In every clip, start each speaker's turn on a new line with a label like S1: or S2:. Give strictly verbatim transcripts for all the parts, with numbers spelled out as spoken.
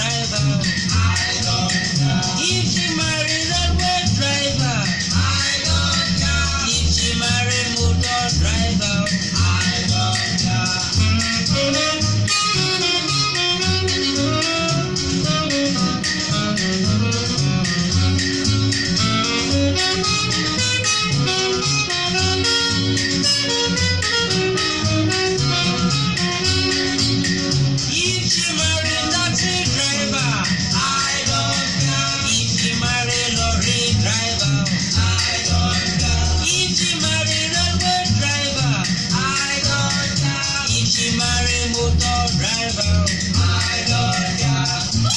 S1: driver, I don't care. If she marry railway driver, I don't care. If she marry motor driver, I don't care. If she marry taxi driver, I don't care. If she marry lorry driver, I don't care. If she marry railway driver, I don't care. If she marry motor driver, I don't care.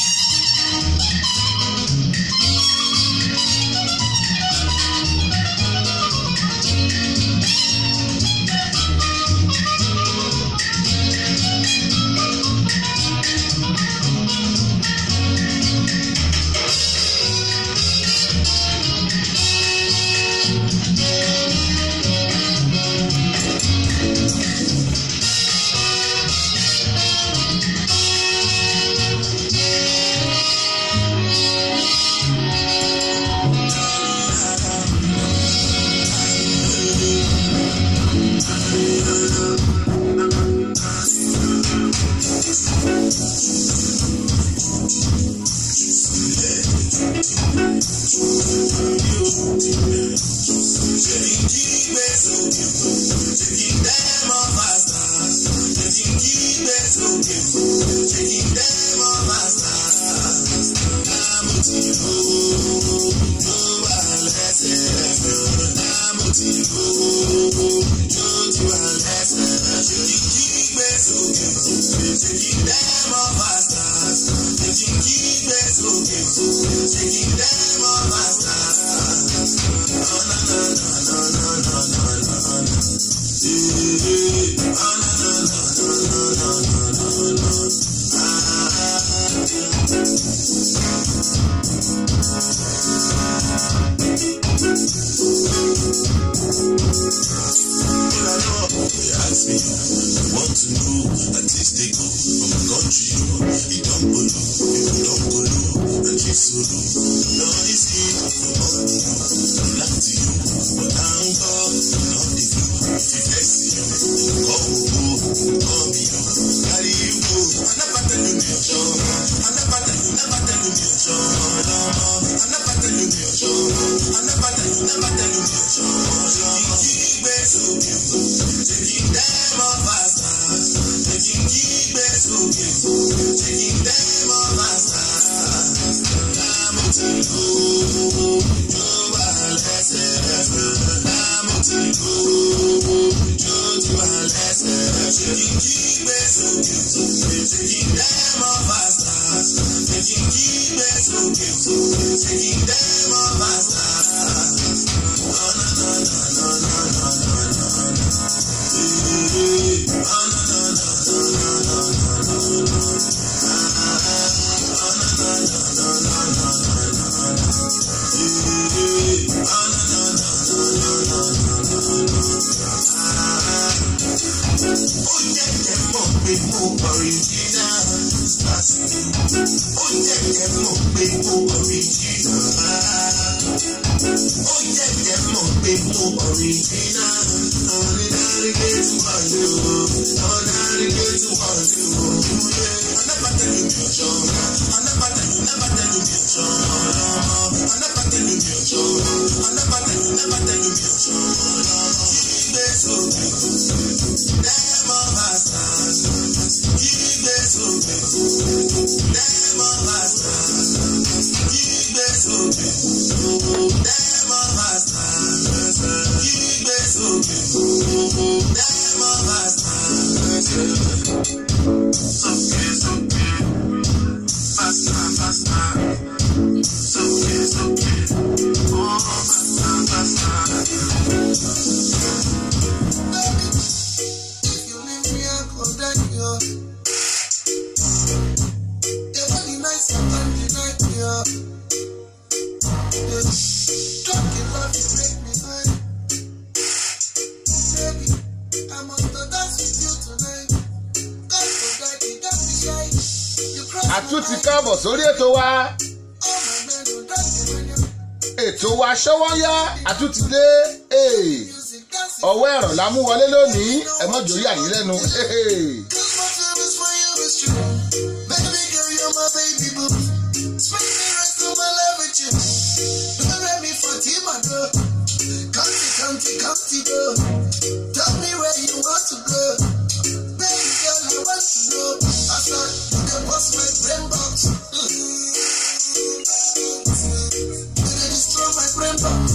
S2: Baby, I must dance with you tonight. God forgot you. àtúntì káàbọ̀ sórí ètò wa ètò wa Ṣówónyá àtúntì dé ọwọ́ ẹ̀rọ la mú wọlé lónìí ẹ mọ́ jòyè àyín lẹ́nu.
S3: Tell me where you want to go. Baby girl, I want to know. I said, you can bust my brain box. You can destroy my brain box.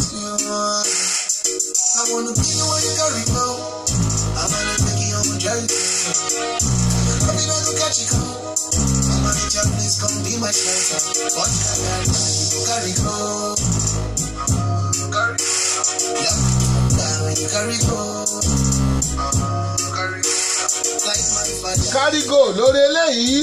S3: I wanna be the one you carry go. I wanna take you on my journey. I mean, I don't catch you go. I'm on the job, please come be my shelter. What you got, you carry go. Carry go. Yeah.
S2: Kárígò lórí eléyìí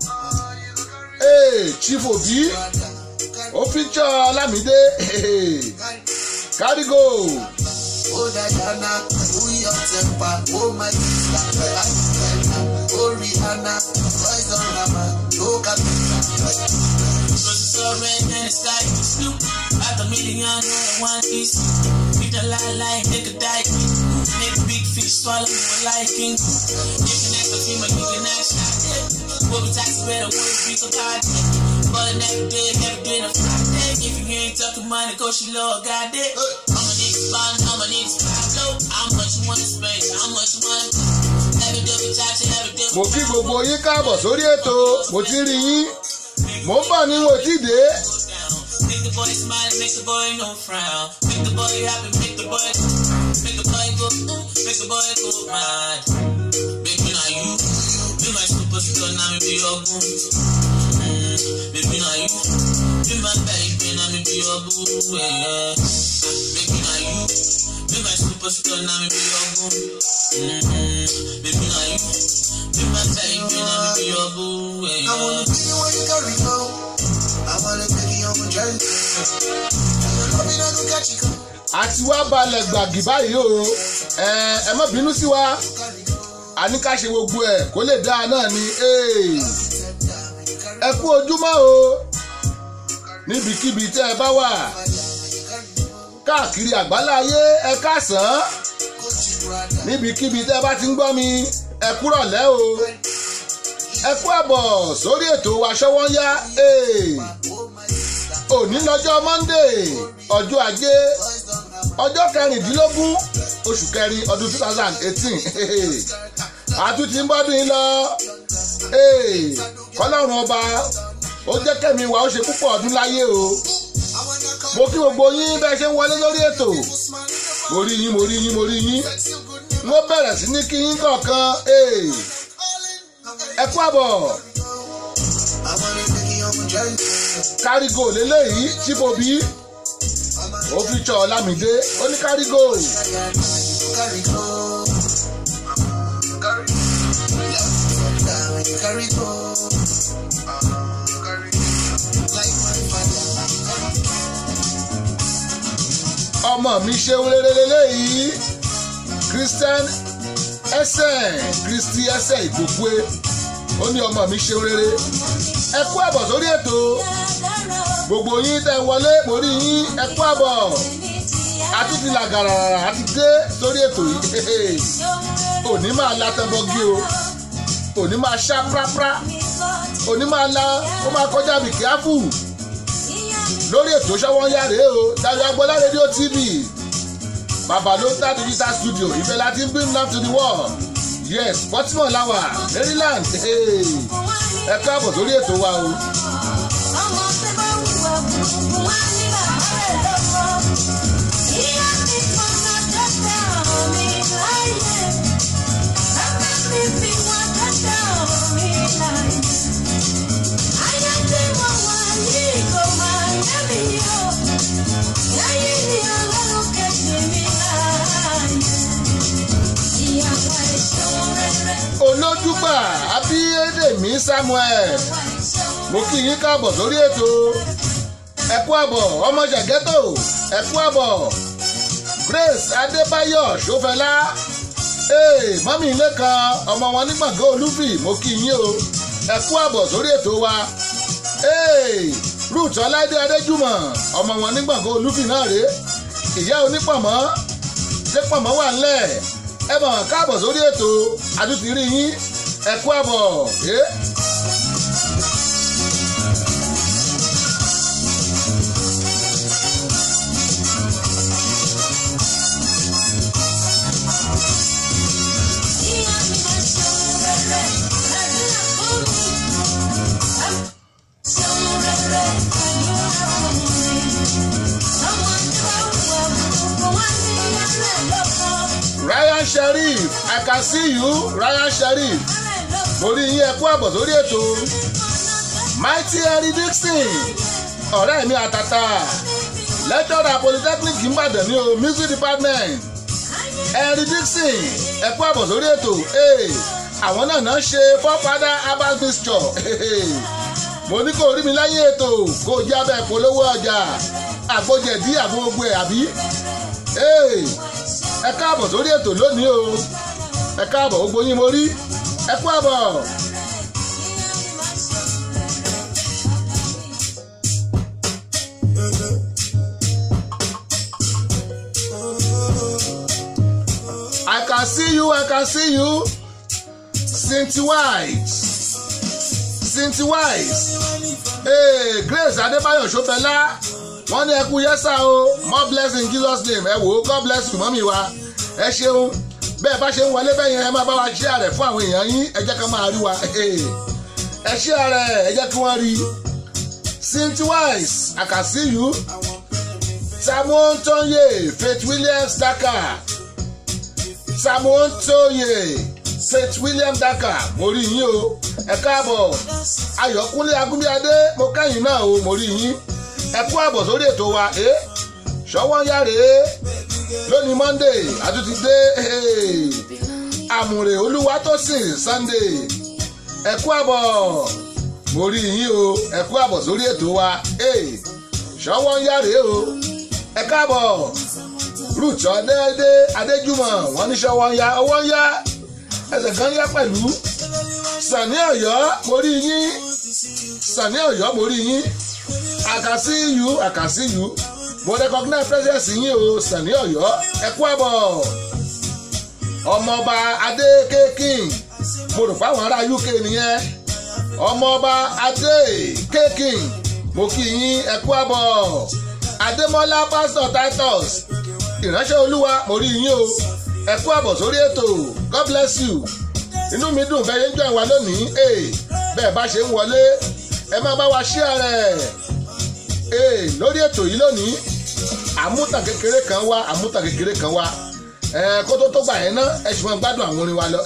S2: ee Chief Obi ó fíjọ Lámídé Kárígò.
S3: Oh Diana, who your temper? Oh my sister, oh Rihanna, boys on Rama, look at me. Roses are red and it's like Snoop. At a million and one piece. Beat a lie, lie, nigga die. Make big fish swallow me with liking. You can ask a female, you can ask shot. What we tax better, what we so tired. But every day, every day, a Friday. If you ain't talking money, go she low, got it. I'm a nigga spot, I'm a nigga spot low. How much you wanna spend? How much you wanna every day we touch it, every day we
S2: mo kí gbogbo yín káàbọ̀ sórí ètò mo ti rí yín mo ń bọ̀ ní mo ti dé.
S3: Make the boy smile, make the boy no frown. Make the boy happy, make the boy, make the boy go, make the boy go mad. Baby, now you, be my superstar, now me be your boo. Mm, baby, now you, be my baby, now me be your boo. Yeah. Baby, now you, be my superstar, now me be your boo. Mm-hmm. Baby, now you, be my baby, now me be your boo. Yeah. I wanna be the one you carry go. I wanna take you on my journey. I mean, I don't catch you.
S2: àti wá balẹ̀ gbàgì báyìí o ẹ má bínú sí wa àní ká ṣe gbogbo ẹ̀ kó lè dáa náà ni ẹ kú ojúmọ́ o níbikíbi tẹ́ ẹ bá wà káàkiri àgbáláyé ẹ káàsán níbikíbi tẹ́ ẹ bá ti ń gbọ́ mi ẹ kúrọ̀lẹ́ o ẹ kú àbọ̀ sórí ètò wa Ṣówónyá òní lọ́jọ́ Monday ọjọ́ ajé ọjọ́ kẹrìndínlógún oṣù kẹrin ọdún two thousand eighteen àtúntì ń bọ́dún yín lọ kọ́lọ́run ọba ó jẹ́ kẹ́mi wa ó ṣe púpọ̀ ọdún láyé o mo kí gbogbo yín bẹ́ẹ̀ ṣe ń wọlé lórí ètò mo rí yín mo rí yín mo rí yín mo bẹ̀rẹ̀ sí ní kí yín kọ̀ọ̀kan ẹ kú àbọ̀. Kárígò lélẹ́yìí Chief Obi ó fi jọ Lámídé ó ní Kárígò. ọmọ mi ṣeun rere lélẹ́yìí Christian ẹsẹ̀ Christy ẹsẹ̀ Ìgbòkúé ó ní ọmọ mi ṣeun rere ẹ kú àbọ̀ sórí ètò gbogbo yín tẹ́ wọlé mo rí yín ẹ kú àbọ̀ àtúntì làgàrà àti dé sórí ètò yìí òní máa la tẹ́bọ́gí o òní máa ṣá prápra òní máa la ó máa kọjá bí kíáfù lórí ètò Ṣówónyá rèé o Dayọ̀ Agbọ́lá rédíò T V Babalota digital studio ibẹ̀ láti ń bring love to the world yes Baltimore lawa Maryland ẹ káàbọ̀ sórí ètò wa o. Olójúgbà Abíyédèmí Samuel mo kí yín káàbọ̀ sórí ètò ẹ kú àbọ̀ ọmọ Ṣàgẹ́tò ẹ kú àbọ̀ Grace Adébáyọ̀ Ṣófẹ́lá ee mọ́mí ilé kan ọmọ wọn ní gbọ̀ngàn Olúfì mo kí yín o ẹ kú àbọ̀ sórí ètò wa. Ruth Ọláìdé Adéjùmọ̀ ọmọ wọn nígbàgbọ́ olúfì náà rèé ìyá onípọ̀mọ́ ṣé pọ̀mọ́ wà ńlẹ̀ ẹ mọ̀ káàbọ̀ sórí ètò àdútì rí yín ẹ kú àbọ̀. Ryan Sharif, I can see you, Ryan Sharif. Mo rí yín ẹ kú àbọ̀ sórí ètò. Mighty Henry Dixon, ọ̀rẹ́ mi àtàtà. Lecturer Polytechnic Ìbàdàn ní o, Music Department. Henry Dixon, ẹ kú àbọ̀ sórí ètò. Àwọn náà náà ṣe fọ́padà herbal mixture. Mo ní kó rí mi lẹ́yìn ètò kó jábẹ́ polówó ọjà. Àgbójẹ̀dí àgbógbó ẹ̀ àbí? Ẹ káàbọ̀ sórí ètò lónìí o. Ẹ káàbọ̀ gbogbo yín mo rí. Ẹ kú àbọ̀. I can see you, I can see you. Cynthia Wise. Cynthia Wise. Hey, Grace Adébáyọ̀ Ṣọ́fẹ́lá. Wọ́n ní ẹ kú yẹ́sà o. More blessing in Jesus name. Ẹ wò ó, God bless you mọ́mí wa. Ẹ ṣeun. Bẹ́ẹ̀ bá ṣe ń wọlé bẹ́ẹ̀ yẹn ẹ máa bá wa share rẹ̀ fún àwọn èèyàn yín. Ẹ jẹ́ ká máa rí wa. Ẹ share rẹ̀ ẹ jẹ́ kí wọ́n rí. Cynthia Wise, I can see you. Samuel Tonye, Faith Williams Daka. Samuel Tonye, Faith Williams Daka. Mo rí yín o. Ẹ káàbọ̀. Ayọ̀kúnlé Agúnbíadé, mo kẹ́yìn náà o, mo rí yín. Ẹ kú àbọ̀ sórí ètò wa. Ṣọwọ́n yáre lónìí Monday àtúntì dé. Àmùrè Olúwatósìn Sunday. Ẹ kú àbọ̀. Mo rí yín o. Ẹ kú àbọ̀ sórí ètò wa. Ṣọwọ́n yáre o. Ẹ káàbọ̀. Ruth Ọláìdé Adéjùmọ̀ wọ́n ní ṣọwọ́n ya ọwọ́ ń yá ẹsẹ̀ kan yá pẹ̀lú. Sàní Ọ̀yọ́ mo rí yín. Sàní Ọ̀yọ́ mo rí yín. I can see you, I can see you. Mo recognize presence yín o, Sàní Ọ̀yọ́. Ẹ kú àbọ̀. Ọmọọba Adé Kékin. Mo rò pé àwọn ará U K nìyẹn. Ọmọọba Adé Kékin. Mo kí yín ẹ kú àbọ̀. Adémọ́lá Pastor Titus. Ìránṣẹ́ Olúwa mo rí yín o. Ẹ kú àbọ̀ sórí ètò. God bless you. Inú mi dùn bẹ́ẹ̀ yẹn jọ ìwà lónìí. Bẹ́ẹ̀ bá ṣe ń wọlé ẹ máa bá wa share rẹ̀. Lórí ètò yìí lónìí àmútàn kékeré kan wá àmútàn kékeré kan wá kó tó tó gbà yẹn ná ẹ ṣùgbọ́n gbádùn àwọn orin wa lọ.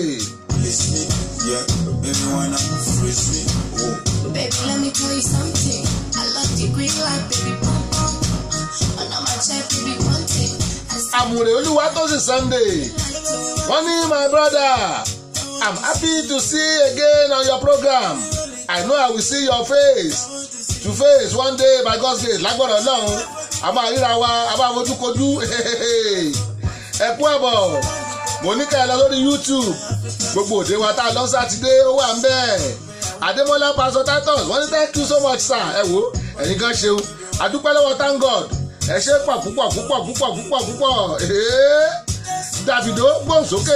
S2: Baby, let me tell you something. I love the green light, baby, pump pump. On my chest, baby, one thing. Àmùrè Olúwatósìn Sunday. Wọ́n ní my brother, I'm happy to see you again on your program. I know I will see your face to face one day by God's grace. Lágbọ́dọ̀ Ọlọ́run a máa ríra wa a máa fojúkojú. Ẹ kú àbọ̀. Mo ní ká ẹ lọ lórí YouTube. Gbogbo òde wa tá a lọ Sátidé ó wà ń bẹ́ẹ̀. Adémọ́lá Pastor Titus wọ́n ní thank you so much sir. Ẹ wo ẹ̀yin kan ṣeun. Adúpẹ́ lọ́wọ́ thank God. Ẹ ṣe pọ̀ púpọ̀ púpọ̀ púpọ̀ púpọ̀ púpọ̀. Davido gbóhùn sókè.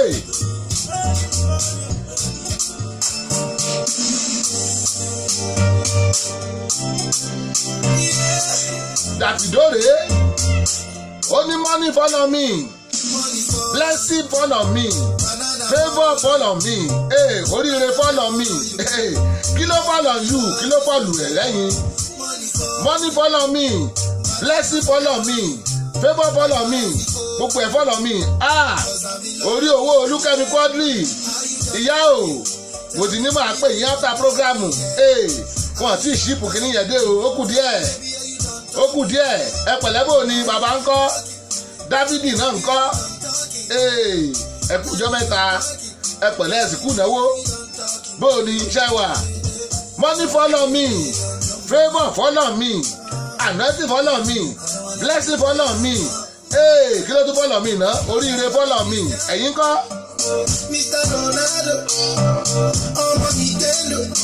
S2: Davido rèé. Ó ní money follow me. Blessing follow me. Favour follow me. Oríire follow me. Kí ló follow you? Kí ló follow ẹ̀ lẹ́yìn? Money follow me. Blessing follow me. Favour follow me. Gbogbo ẹ̀ follow me. Ah! Orí owó Olúkẹ́mi Quadri. Ìyá o. Mo ti ní máa pè yín after program. Wọ́n ti ṣípù kìíní yẹn dé o. Ó kù díẹ̀. Ó kù díẹ̀. Ẹ pẹ̀lẹ́ bò ni bàbá ń kọ́. Dávidi náà ń kọ́. Ẹ kú ọjọ́ mẹ́ta. Ẹ pẹ̀lẹ́ ẹ̀sìnkú náwó. Bò ni iṣẹ́ wà. Money follow me. Favour follow me. Anointing follow me. Blessing follow me. Kí ló tún follow me ná? Oríire follow me. Ẹ̀yin kọ́.
S3: Mister Ronaldo, ọmọ Nintendo,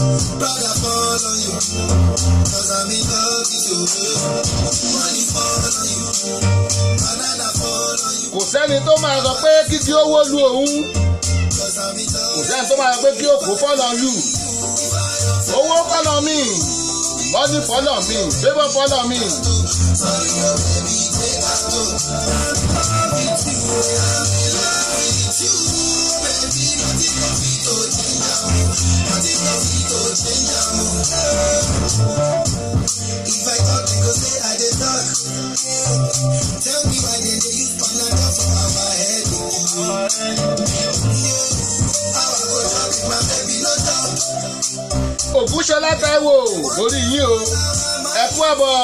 S3: Brother fall on you, cause I'm in love with you. Money fall on you, banana fall on you.
S2: Kò sẹ́ni tó máa sọ pé kí kí ó wó lu òun.
S3: Cause I'm in love.
S2: Kò sẹ́ni tó máa sọ pé kí ó kó follow you. Owó follow me, money follow me, favour follow me.
S3: If I talk, you go say I dey talk. Tell me why they dey use banana for our head. How I go talk if my baby no talk?
S2: Ògúnṣọlá Táíwò orí yín o, ẹ kú àbọ̀.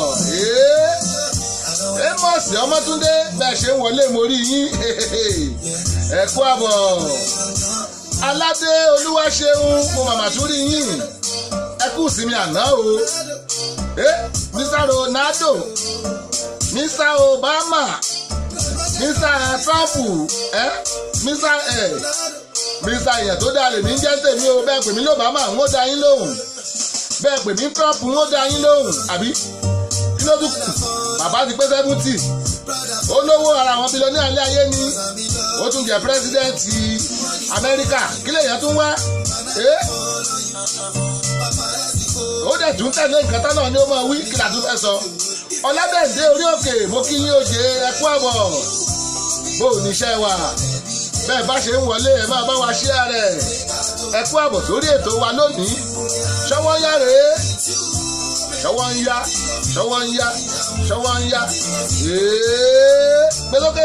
S2: Amos Ọmọ́túndé bẹ́ẹ̀ ṣe ń wọlé mórí yín, ẹ kú àbọ̀. Aládé Olúwaṣeun mo màmá tún rí yín, ẹ kú ìsinmi àná o. Mister Ronaldo, Mister Obama, Mister Trump, eh? Mister Eh, Mister èèyàn tó dáa lè mí jẹ́ tèmi o, bẹ́ẹ̀ pè mí lóbámà ń ó dá yín lóhùn, bẹ́ẹ̀ pè mí Trump ń ó dá yín lóhùn, àbí kí ló tún kù? Bàbá ti pé sẹ́fúntì, olówó ara àwọn bílíọ̀nì alẹ́ ayé ni, ó tún jẹ́ pírẹ́sídẹ́ǹtì Amẹ́ríkà, kí lèèyàn tún wá? Ó dẹ̀ tún tẹ̀lé nǹkan tán náà ni ó máa wí, kí la tún fẹ́ sọ? Ọlábẹ̀dé orí òkè, mo kí yín òjé, ẹ kú àbọ̀, bó o níṣẹ́ wa, bẹ́ẹ̀ bá ṣe ń wọlé ẹ máa bá wa share rẹ̀, ẹ kú àbọ̀ sórí ètò wa lónìí. Ṣọwọ́ ń yá rèé, ṣọwọ́ ń yá, ṣọwọ́ ń yá, ṣọwọ́ ń yá, ee gbé lókè.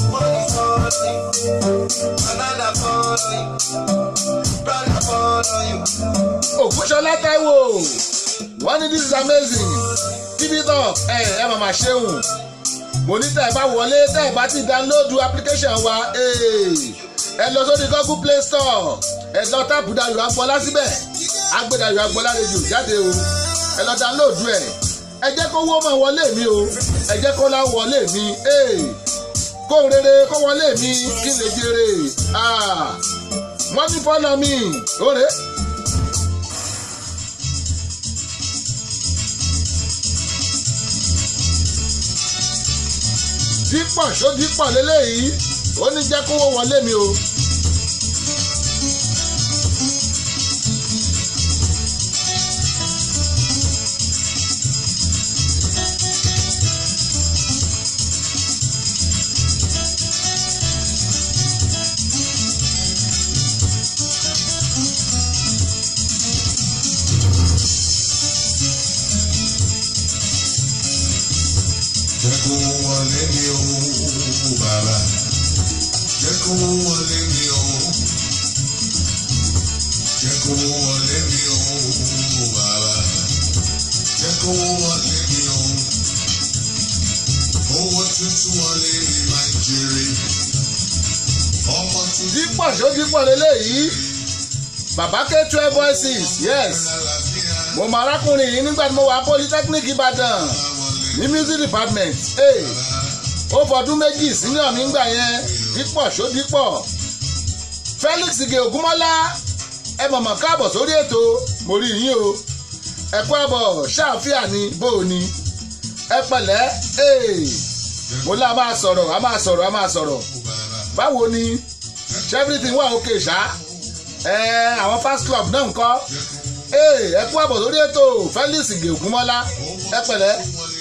S2: Ògúnṣọlá Táíwò wọ́n ní this is amazing, keep it up, ẹ ẹ màmá ṣeun. Mo ní tẹ́ ẹ bá wọlé tẹ́ ẹ bá ti download application wa, ẹ lọ sórí Google Play Store, ẹ lọ táàpù Dayọ̀ Agbọ́lá síbẹ̀, agbé Dayọ̀ Agbọ́lá rédíò jáde o, ẹ lọ download ẹ, ẹ jẹ́ kó wó máa wọlé mi o, ẹ jẹ́ kó lá wọlé mi, kó rere kó wọlé mi kí n lè jèrè, wọ́n ní follow me, òrè. Dípọ̀ ṣó dípọ̀ lélẹ́yìí, ó ní jẹ́ kówó wọlé mi o.
S3: Jẹ́ kó wọlé mi o, bàbá. Jẹ́ kó wọlé mi o. Jẹ́ kó wọlé mi o, bàbá. Jẹ́ kó wọlé mi o. Owó tuntun wọlé mi máa jèrè. Ọmọ tuntun.
S2: Dípọ̀ ṣó dípọ̀ lélẹ́yìí. Bàbá K twelve voices, yes. Mo mọ arákùnrin yìí nígbà tí mo wà Polytechnic Ìbàdàn ní music department. Ó fọdún méjì senior nígbà yẹn. Dípọ̀ ṣó dípọ̀. Felix Ige Ògúnmọ́lá, ẹ mọ̀mọ́ káàbọ̀ sórí ètò, mo rí yín o. Ẹ kú àbọ̀, ṣáàfíà ni bó o ní. Ẹ pẹ̀lẹ́, mo lá máa sọ̀rọ̀, a máa sọ̀rọ̀, a máa sọ̀rọ̀. Báwo ni? Ṣé everything wà okay ṣá? Ẹ àwọn fast club náà ń kọ́. Ẹ kú àbọ̀ sórí ètò, Felix Ige Ògúnmọ́lá, ẹ pẹ̀lẹ́.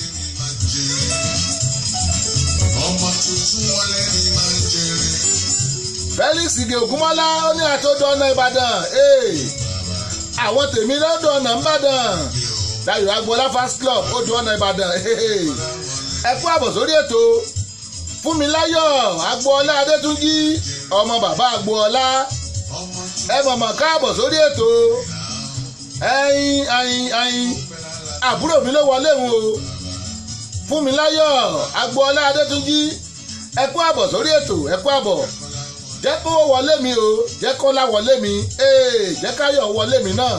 S3: Ọmọ tuntun wọlé mi máa jèrè.
S2: Felix Ige Ògúnmọ́lá ó ní àtòdò ọ̀nà Ìbàdàn, àwọn tèmi lọ́dọ̀ ọ̀nà Ìbàdàn, Dayọ̀ Agboola fast club ó dùn ọ̀nà Ìbàdàn. Ẹ kú àbọ̀ sórí ètò, Fúnmiláyọ̀ Agboola Adétúnjí, ọmọ bàbá Agboola, ẹ mọ̀mọ́ káàbọ̀ sórí ètò. Ẹyin ẹyin ẹyin àbúrò mi ló wọlé wọn o, Fúnmiláyọ̀ Agboola Adétúnjí, ẹ kú àbọ̀ sórí ètò, ẹ kú àbọ̀. Jẹ́ kó wọlé mi o, jẹ́ kó lá wọlé mi, jẹ́ káyọ̀ wọlé mi náà.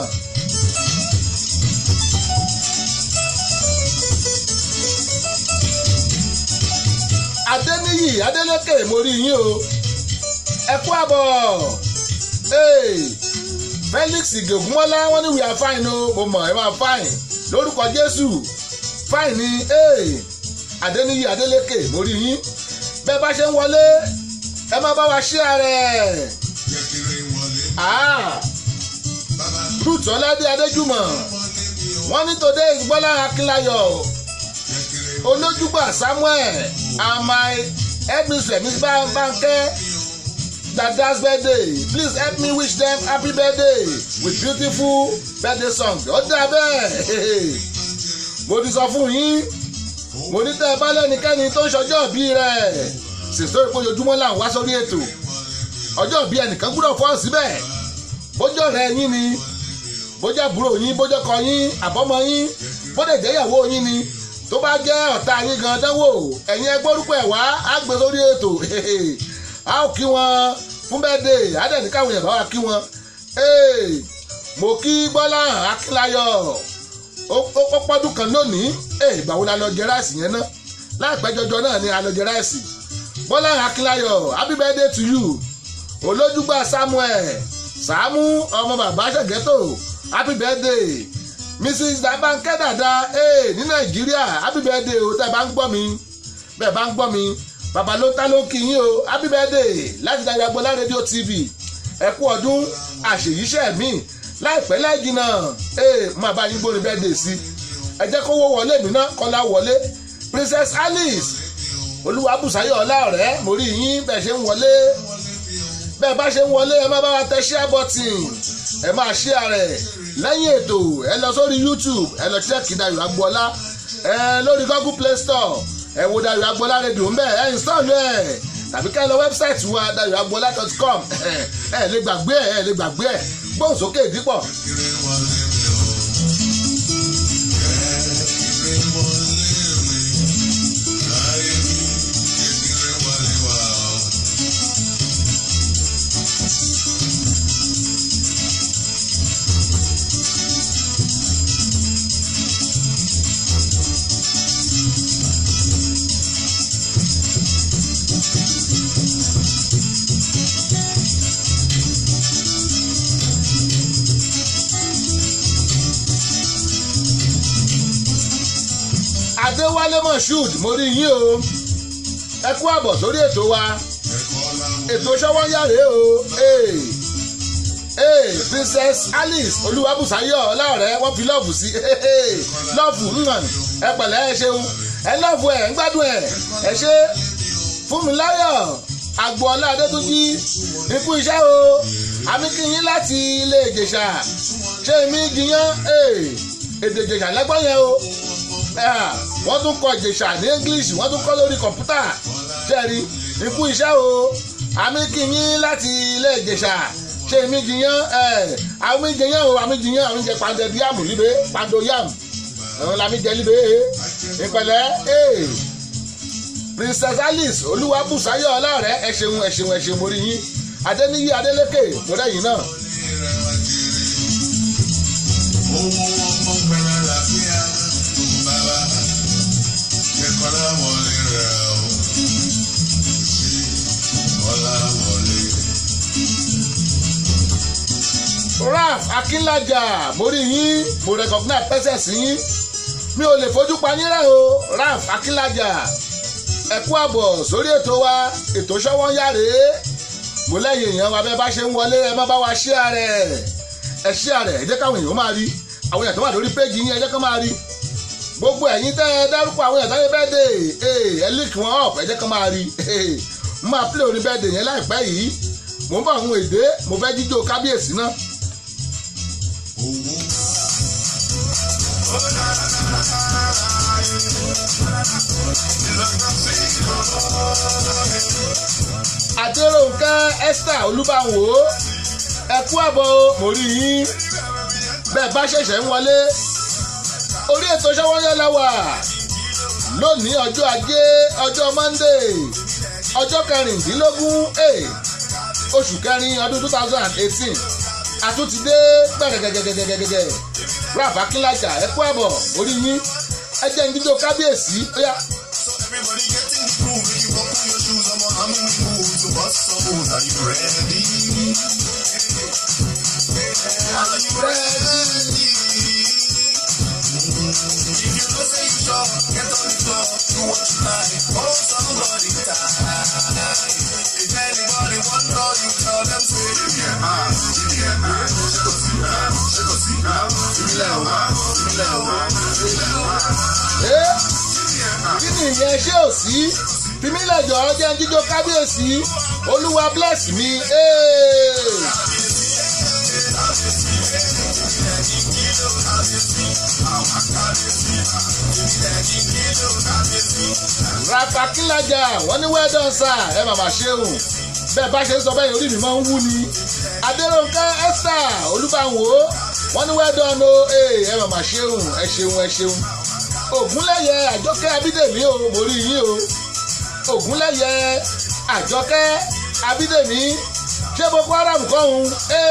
S2: Adéníyì Adélékè mo rí yín o, ẹ kú àbọ̀. Felix Ìgègúnmọ́lá wọ́n ní we are fine o mo mọ̀ ẹ máa fine lórúkọ Jésù fine ni ee Adéníyì Adélékè mo rí yín bẹ́ẹ̀ bá ṣe ń wọlé ẹ má bá wa share rẹ̀ ah Ruth Ọládé Adéjùmọ̀ wọ́n ní today is Bọ́lá Akínláyọ̀ Olójúgbà Samuel and my headmistress Miss Banke Dada's birthday please help me wish them happy birthday with beautiful birthday song. Ó dà bẹ́ẹ̀ mo ti sọ fún yín mo ní tẹ́ ẹ bá lẹ́nikẹ́ni tó ń ṣọjọ́ bí rẹ̀ sèso ìpójoojúmọ́ là ń wá sórí ètò ọjọ́ bí ẹnìkan gbúdọ̀ fọ́ síbẹ̀ bójọ́ rẹ̀ yín ni bójọ́ àbúrò yín bójọ́ kọ yín àbọ́mọ yín bódè jẹ́ ìyàwó yín ni tó bá jẹ́ ọ̀tá yín gan dánwò ẹ̀yin ẹgbẹ́ orúkọ ẹ̀ wá á gbé sórí ètò a ó kí wọn fún bẹ́ẹ̀dẹ̀ àdẹ̀ní káwọn èèyàn bá wa kí wọn mo kí Bọ́lá Akínláyọ̀ ó pọ́dún kan lónìí ìgbà wo la lọ jẹ ráìsì yẹn náà láìpẹ́ jọjọ náà ni a lọ jẹ ráìsì Bọ́lá Akínláyọ̀ happy birthday to you Olójúgbà Samuel Sàámú ọmọ bàbá Ṣẹ̀gẹ́tò happy birthday Missus Banke Dada ní Nàìjíríà happy birthday o tẹ́ ẹ bá ń gbọ́ mi bẹ́ẹ̀ bá ń gbọ́ mi bàbá ló tá ló kí yín o happy birthday láti Dayọ̀ Agbọ́lá rédíò T V ẹ kú ọdún àṣeyíṣẹ́ mi láìpẹ́ láì jìnnà ee máa bá yín gbórin birthday sí ẹ jẹ́ kówó wọlé mi náà kọ́lá wọlé Princess Alice Olúwabùsáyọ̀ ọlá ọ̀rẹ́ mo rí yín bẹ́ẹ̀ ṣe ń wọlé bẹ́ẹ̀ bá ṣe ń wọlé ẹ má bá wa tẹ share button ẹ máa share rẹ̀ lẹ́yìn ètò ẹ lọ sórí YouTube ẹ lọ check Dayọ̀ Agbọ́lá ẹ lórí Google Play Store ẹ wo Dayọ̀ Agbọ́lá rédíò ń bẹ̀ ẹ install ẹ tàbí ká lọ wẹ́bsáìtì wa dayo agbola dot com ẹ lè gbàgbé ẹ ẹ lè gbàgbé ẹ gbóhùn sókè dípọ̀. Adéwálé Moshood mo rí yín o ẹ kú àbọ̀ sórí ètò wa ètò Ṣọ́wọ́nyàrá o ee ee Princess Alice Olúwabùsáyọ̀ ọlọ́ọ̀rẹ́ wọ́n fi lọ́ọ̀fù sí lọ́ọ̀fù nǹkan ẹ pẹ̀lẹ́ ẹ ṣeun ẹ lọ́ọ̀fù ẹ ń gbádùn ẹ ẹ ṣe Fúnmiláyọ̀ Agboola Adétúnjí ikú iṣẹ́ o àmì kìyìn láti ilé Ìjẹ̀ṣà ṣé mi jiyàn èdè Ìjẹ̀ṣà lẹ́gbọ́n yẹn o wọ́n tún kọ Ìjẹ̀ṣà ní English wọ́n tún kọ́ lórí kọ̀ǹpútà ṣẹ́ẹ̀rí ikú iṣẹ́ o àmì kìyìn láti ilé Ìjẹ̀ṣà ṣé mi jiyàn àmì jiyàn o àmì jiyàn àmì jẹ pàǹdẹ̀ díàmù líbe pàǹdọ̀ yàm àwọn làmì jẹ líbe ìpẹ̀lẹ́ Princess Alice Olúwabùsáyọ̀ ọlọ́ọ̀rẹ́ ẹ ṣeun ẹ ṣeun ẹ ṣeun mo rí yín Adéníyì Adélékè mo rẹ́yìn náà. owó ọmọ gbẹrẹ làbíyá bàbá kẹkọọlá wọlé rẹ o sí ọlá wọlé. Ralph Akínlájà mo rí yín mo recognize pẹ́sẹ̀ sí yín mi ò lè fojú pa yín rẹ̀ o Ralph Akínlájà ẹ kú àbọ̀ sórí ètò wa ètò Ṣọ́wọ́nyàrá mo lẹ́yìn èèyàn wa bẹ́ẹ̀ bá ṣe ń wọlé ẹ má bá wa share rẹ̀ ẹ share rẹ̀ ẹ jẹ́ káwọn èèyàn máa rí àwọn èèyàn tó wà lórí péjì yín ẹ jẹ́ kán máa rí gbogbo ẹ̀yin tẹ́ ẹ dárúkọ àwọn èèyàn tó yẹ bẹ́ẹ̀ dé ẹ líkì wọn up ẹ jẹ́ kán máa rí mo máa play orin bẹ́ẹ̀ dé yẹn láìpẹ́ yìí mo ń bọ̀ àwọn èdè mo fẹ́ jíjó kábíyèsí náà. Adéròǹkẹ́ Esther Olúbàwò ẹ kú àbọ̀ mo rí yín bẹ́ẹ̀ bá ṣẹ̀ṣẹ̀ ń wọlé orí ètò Ṣọ́wọ́nyàrá wà lónìí ọjọ́ ajé ọjọ́ Monday ọjọ́ kẹrìndínlógún oṣù kẹrin ọdún two thousand eighteen àtúntìdé gbẹ̀rẹ̀gẹ̀gẹ̀gẹ̀gẹ̀gẹ̀ Ralph Akínlájà ẹ kú àbọ̀ orí yín ẹ jẹ́ ìdíjọ kábíyèsí ó yá. Everybody get in the groove, if you walk on your shoes, I'm on how many moves, so what's so, are you ready? Kí ni ìyẹn ṣé ò sí? Fìmílẹ̀jọ́ jẹ́ ń jíjó kábíyèsí. Olúwa bless me. Rafa Kílájà wọ́n ní well done sir ẹ màmá ṣeun bẹ́ẹ̀ bá ṣe ń sọ bẹ́ẹ̀ orí mi máa ń wú ni. Adérónkẹ́ Esther Olúbàwò wọ́n ní well done o ẹ màmá ṣeun ẹ ṣeun ẹ ṣeun. Ògúnlẹ̀yẹ Àjọkẹ́ Abídèmí o mo rí yín o. Ògúnlẹ̀yẹ Àjọkẹ́ Abídèmí ṣé Boko Haram kọ́hún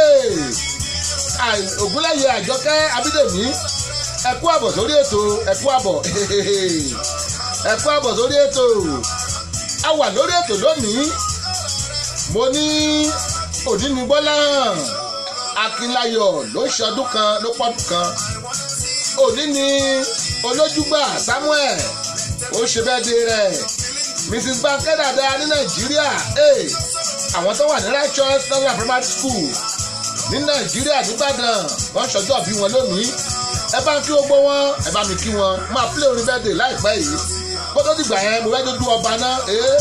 S2: Ògúnlẹ̀yẹ Àjọkẹ́ Abídèmí ẹ kú àbọ̀ sórí ètò ẹ kú àbọ̀ ẹ kú àbọ̀ sórí ètò a wà lórí ètò lónìí mo ní òní ní Bọ́lá Akínláyọ̀ ló ń ṣọdún kan ló pọ́dún kan òní ní Olójúgbà Samuel ó ṣe bẹ́ẹ̀ dé rẹ̀ Missus Bankẹ́ dáadáa ní Nàìjíríà àwọn tó wà ní Righteous National Primary School ní Nàìjíríà nìbàdàn wọ́n ṣọjọ́ bí wọn lónìí ẹ bá ń kí gbogbo wọn ẹ bá mi kí wọn máa play orin birthday láìpẹ́ yìí kó tó dìgbà yẹn mo fẹ́ dúdú ọba náà ee.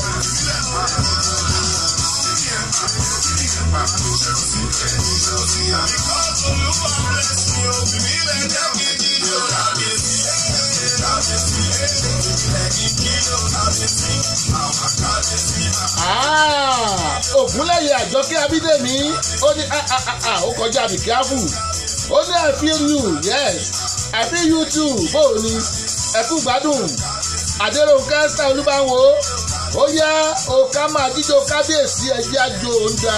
S2: Ògúnlẹ̀yẹ Àjọkẹ́ Abídèmí ó ní ó kọjá àbíkíáfù ó ní I feel you yes I feel you too bóò ni ẹ kú gbádùn. Adérónkẹ́ Esther Olúbàwò ó yá òkà máa jíjó kábíyèsí ẹjẹ́ àjò ń dà.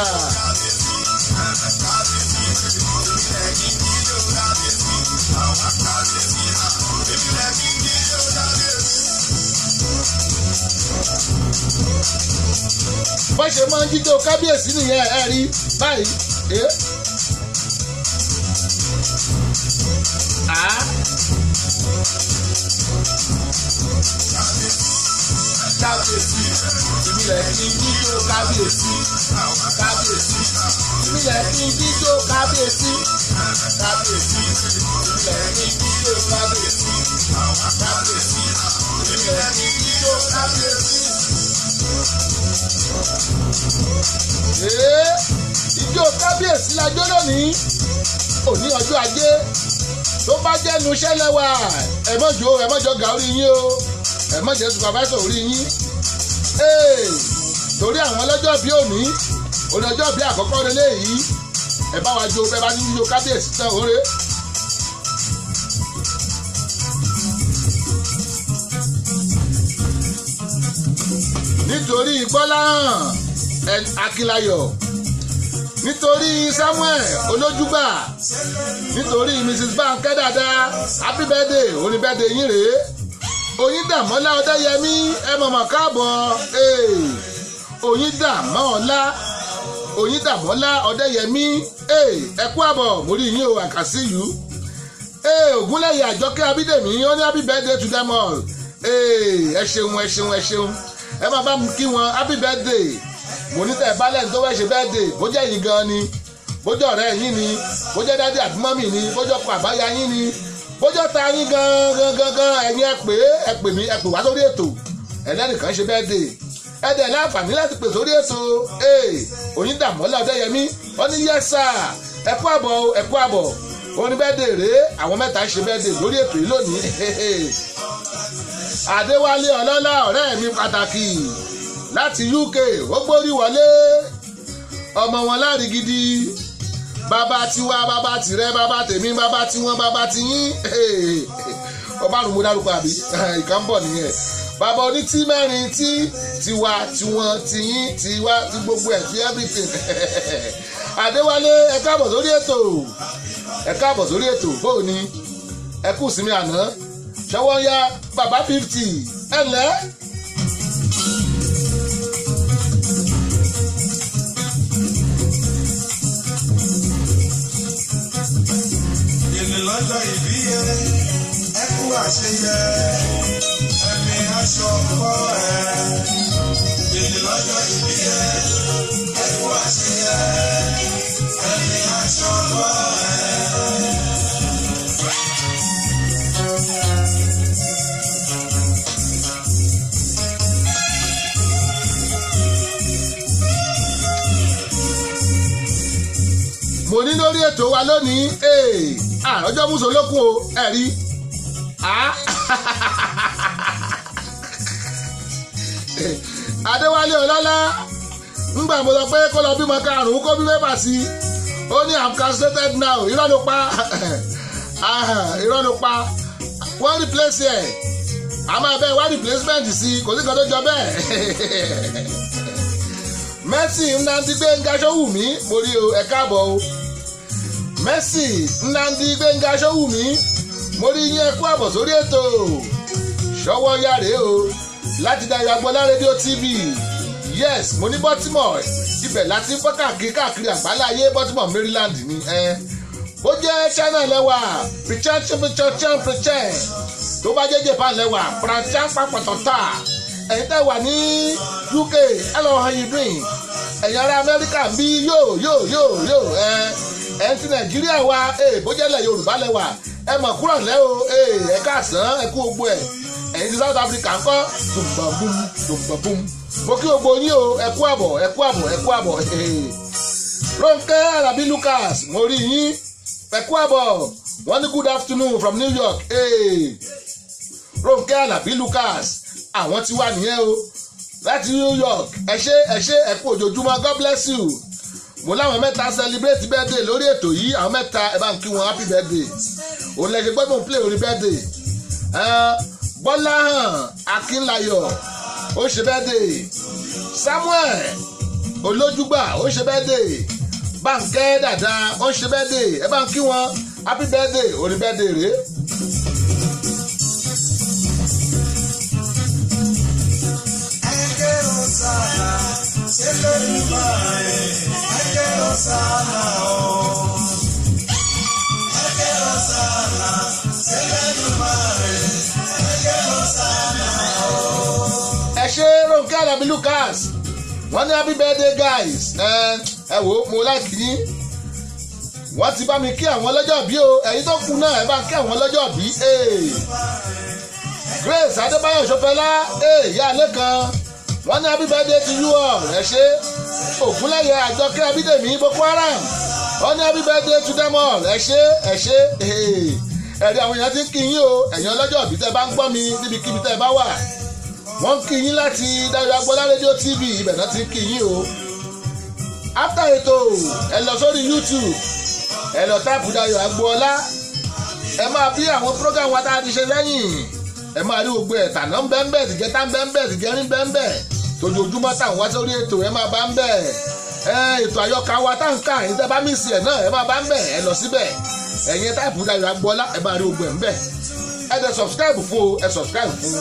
S2: bó ṣe máa ń jíjó kábíyèsí nìyẹn ẹ rí báyìí. Kábíyèsí ìbílẹ̀ kí n jíjó kábíyèsí kábíyèsí ìbílẹ̀ kí n jíjó kábíyèsí kábíyèsí ìbílẹ̀ kí n jíjó kábíyèsí kábíyèsí ìbílẹ̀ kí n jíjó kábíyèsí. Ìjó kábíyèsí la jó lónìí òní ọjọ́ ajé tó bá jẹ́ nu iṣẹ́ lẹ́wà ẹ mọ́jọ́ ẹ mọ́jọ́ gà orí yín o ẹ mọ́jọ́ supervisor orí yín torí àwọn ọlọ́jọ́ bí òní olọ́jọ́ bí àkọ́kọ́ relé yìí ẹ bá wa jó ẹ bá ní yíyó kábíyèsí tán òre. nítorí Gbọ́láhàn Akínláyọ̀ nítorí Samuel Olójúgbà nítorí Missus Bankẹ́ dáadáa happy birthday oní birthday yín rèé Oyíndàmọ́lá Ọdẹ́yẹmí ẹ mọ̀mọ́ káàbọ̀ Oyíndàmọ́lá Oyíndàmọ́lá Ọdẹ́yẹmí ẹ kú àbọ̀ mórí yín o àkàsí yìí Ògúnlẹ̀yẹ Àjọkẹ́ Abídèmí ó ní happy birthday to them all ẹ ṣeun ẹ ṣeun ẹ ṣeun ẹ máa bá mi kí wọn happy birthday mo ní tẹ̀ balẹ̀ tó fẹ́ ṣe birthday bó jẹ́ yín gan ni bó jẹ́ ọ̀rẹ́ yín ni bó jẹ́ dádì àbí mọ́mì ni bó jẹ́ ọkọ àbáyá yín ni bó jẹ́ ta yín gan gan gan gan ẹ̀yin ẹ pè é ẹ pè mí ẹ pè wá sórí ètò ẹlẹ́nìkan ṣe birthday ẹ dẹ̀ láǹfààní láti pè sórí ètò Oyíndàmọ́lá Ọdẹ́yẹmí wọ́n ní yes sir ẹ kú àbọ̀ ẹ kú àbọ̀ oní birthday rèé àwọn mẹ́ta ṣe birthday lórí ètò yìí lónìí Adéwálé Ọlọ́lá ọ̀rẹ́ mi pàtàkì láti U K ó gbórí wọlé ọmọ wọn lárí gidi bàbá tiwa bàbá tìrẹ bàbá tèmi bàbá tiwọn bàbá tiyín ọba àrùn mo dárúkọ àbí ìkà ń bọ̀ nìyẹn bàbá oní tí mẹ́rin tí tiwa tiwọn tiyín tiwa ti gbogbo ẹ̀ ti everything Adéwálé ẹ káàbọ̀ sórí ètò ẹ káàbọ̀ sórí ètò bóò ni ẹ kú sinmi àná ṣọwọ́ ya bàbá fifty ẹ ǹlẹ́.
S3: Èmi lọ́jọ́ ìbí ẹ, ẹ kú àṣeyẹ, ẹ̀mí aṣọ ọkọ ẹ. Èmi lọ́jọ́ ìbí ẹ, ẹ kú àṣeyẹ, ẹ̀mí aṣọ ọkọ ẹ.
S2: mo ní lórí ètò wa lónìí àròjọ́ mùsùlùkùn o ẹ̀rí Adéwálé Ọlọ́lá ńgbà mo sọ pé kó lọ bímọ karùn-ún kó bí mẹ́fà sí ó ní I'm castrated now irọ́ ló pa irọ́ ló pa wọ́n replace ẹ̀ àmọ́ ẹ bẹ́ẹ̀ wá replacement sí kò sí kan tó jọ bẹ́ẹ̀. Mercy Nnamdi Gbénga Ṣówùmí mo rí o ẹ káàbọ̀ o Mercy Nnamdi Gbénga Ṣówùmí mo rí yín ẹ kú àbọ̀ sórí ètò ṣọwọ́ yàrá o láti Dayọ̀ Agbọ́lá rédíò T V yes mo ní Baltimore ibẹ̀ láti ń fọ́ káàkiri káàkiri àgbálá ayé Baltimore Maryland ni ẹ ó jẹ́ China lẹ́wà pìchán pìchán pìchán tó bá jẹ́ Japan lẹ́wà pìchán pàpàtàtà ẹ̀yin tẹ́ wà ní U K hello how you doing ẹ̀yin ará Amẹ́ríkà ń bí yóò yóò yóò yóò ẹ ẹ̀ ti Nàìjíríà wa ẹ̀ bójẹ́lẹ̀ Yorùbá lẹ́wà ẹ mọ̀ kúrò lẹ́ o ẹ̀ káàsán ẹ kú gbogbo ẹ̀ ẹ̀yin ti South Africa ń kọ́ dùmbàbùm dùmbàbùm mo kí gbogbo yín o ẹ kú àbọ̀ ẹ kú àbọ̀ ẹ kú àbọ̀ Rónkẹ́ Alábí Lucas mo rí yín ẹ kú àbọ̀ wọ́n ní good afternoon from New York Rónkẹ́ Alábí Lucas àwọn tí wà nìyẹn o láti New York ẹ ṣé ẹ ṣé ẹ kú ojoojúmọ́ God bless you mo láwọn mẹ́ta celebrate birthday lórí ètò yìí àwọn mẹ́ta ẹ bá ń kí wọn happy birthday òun lè ṣe pé mo play orí birthday Bọ́láhàn Akínláyọ̀ ó ṣe birthday Samuel Olójúgbà ó ṣe birthday Bánkẹ́ Dàda ó ṣe birthday ẹ bá ń kí wọn happy birthday orí birthday rèé. ẹ ṣé Rónkẹ́ Alábí Lucas wọ́n ní happy birthday guys ẹ wò mo like yín wọ́n ti bá mi kí àwọn lọ́jọ́ bí o ẹ̀yin tó kù náà ẹ bá kí àwọn lọ́jọ́ bí Grace Adébáyọ̀ Ṣọfẹ́lá ìyá Lẹ́kan wọ́n ní happy birthday to you all ẹ ṣé Ògúnlẹ̀yẹ Àjọkẹ́ Abídèmí Boko Haram wọ́n ní happy birthday to them all ẹ ṣé ẹ ṣé ẹ̀rí àwọn èèyàn ti ń kí yín o ẹ̀yin ọlọ́jọ́ bí tẹ́ bá ń gbọ́ mi níbikíbi tẹ́ bá wà wọ́n ń kí yín láti Dayọ̀ Agbọ́lá rédíò T V ibẹ̀ náà ti ń kí yín o after ètò ẹ lọ sórí YouTube ẹ lọ táàpù Dayọ̀ Agbọ́lá ẹ máa bí àwọn program wa tá a ti ṣe lẹ́yìn ẹ máa rí gbogbo ẹ̀ tàná ń bẹ́ẹ̀ bẹ́ẹ̀ tìjẹ́ tá ń bẹ́ẹ̀ bẹ́ẹ̀ tìjẹ́ ń bẹ́ẹ̀ bẹ́ẹ̀ tójoojúmọ́ táwọn wá sórí ètò ẹ máa bá ń bẹ́ẹ̀ ẹ ètò àyọkà wa tá ń kà ní tẹ́ bá mí sí ẹ̀ náà ẹ máa bá ń bẹ́ẹ̀ ẹ lọ síbẹ̀ ẹ̀yin táàpù Dayọ̀ Agbọ́lá ẹ máa rí gbogbo ẹ̀ ń bẹ́ẹ̀ ẹ dẹ̀ subscribe fún o ẹ subscribe fún.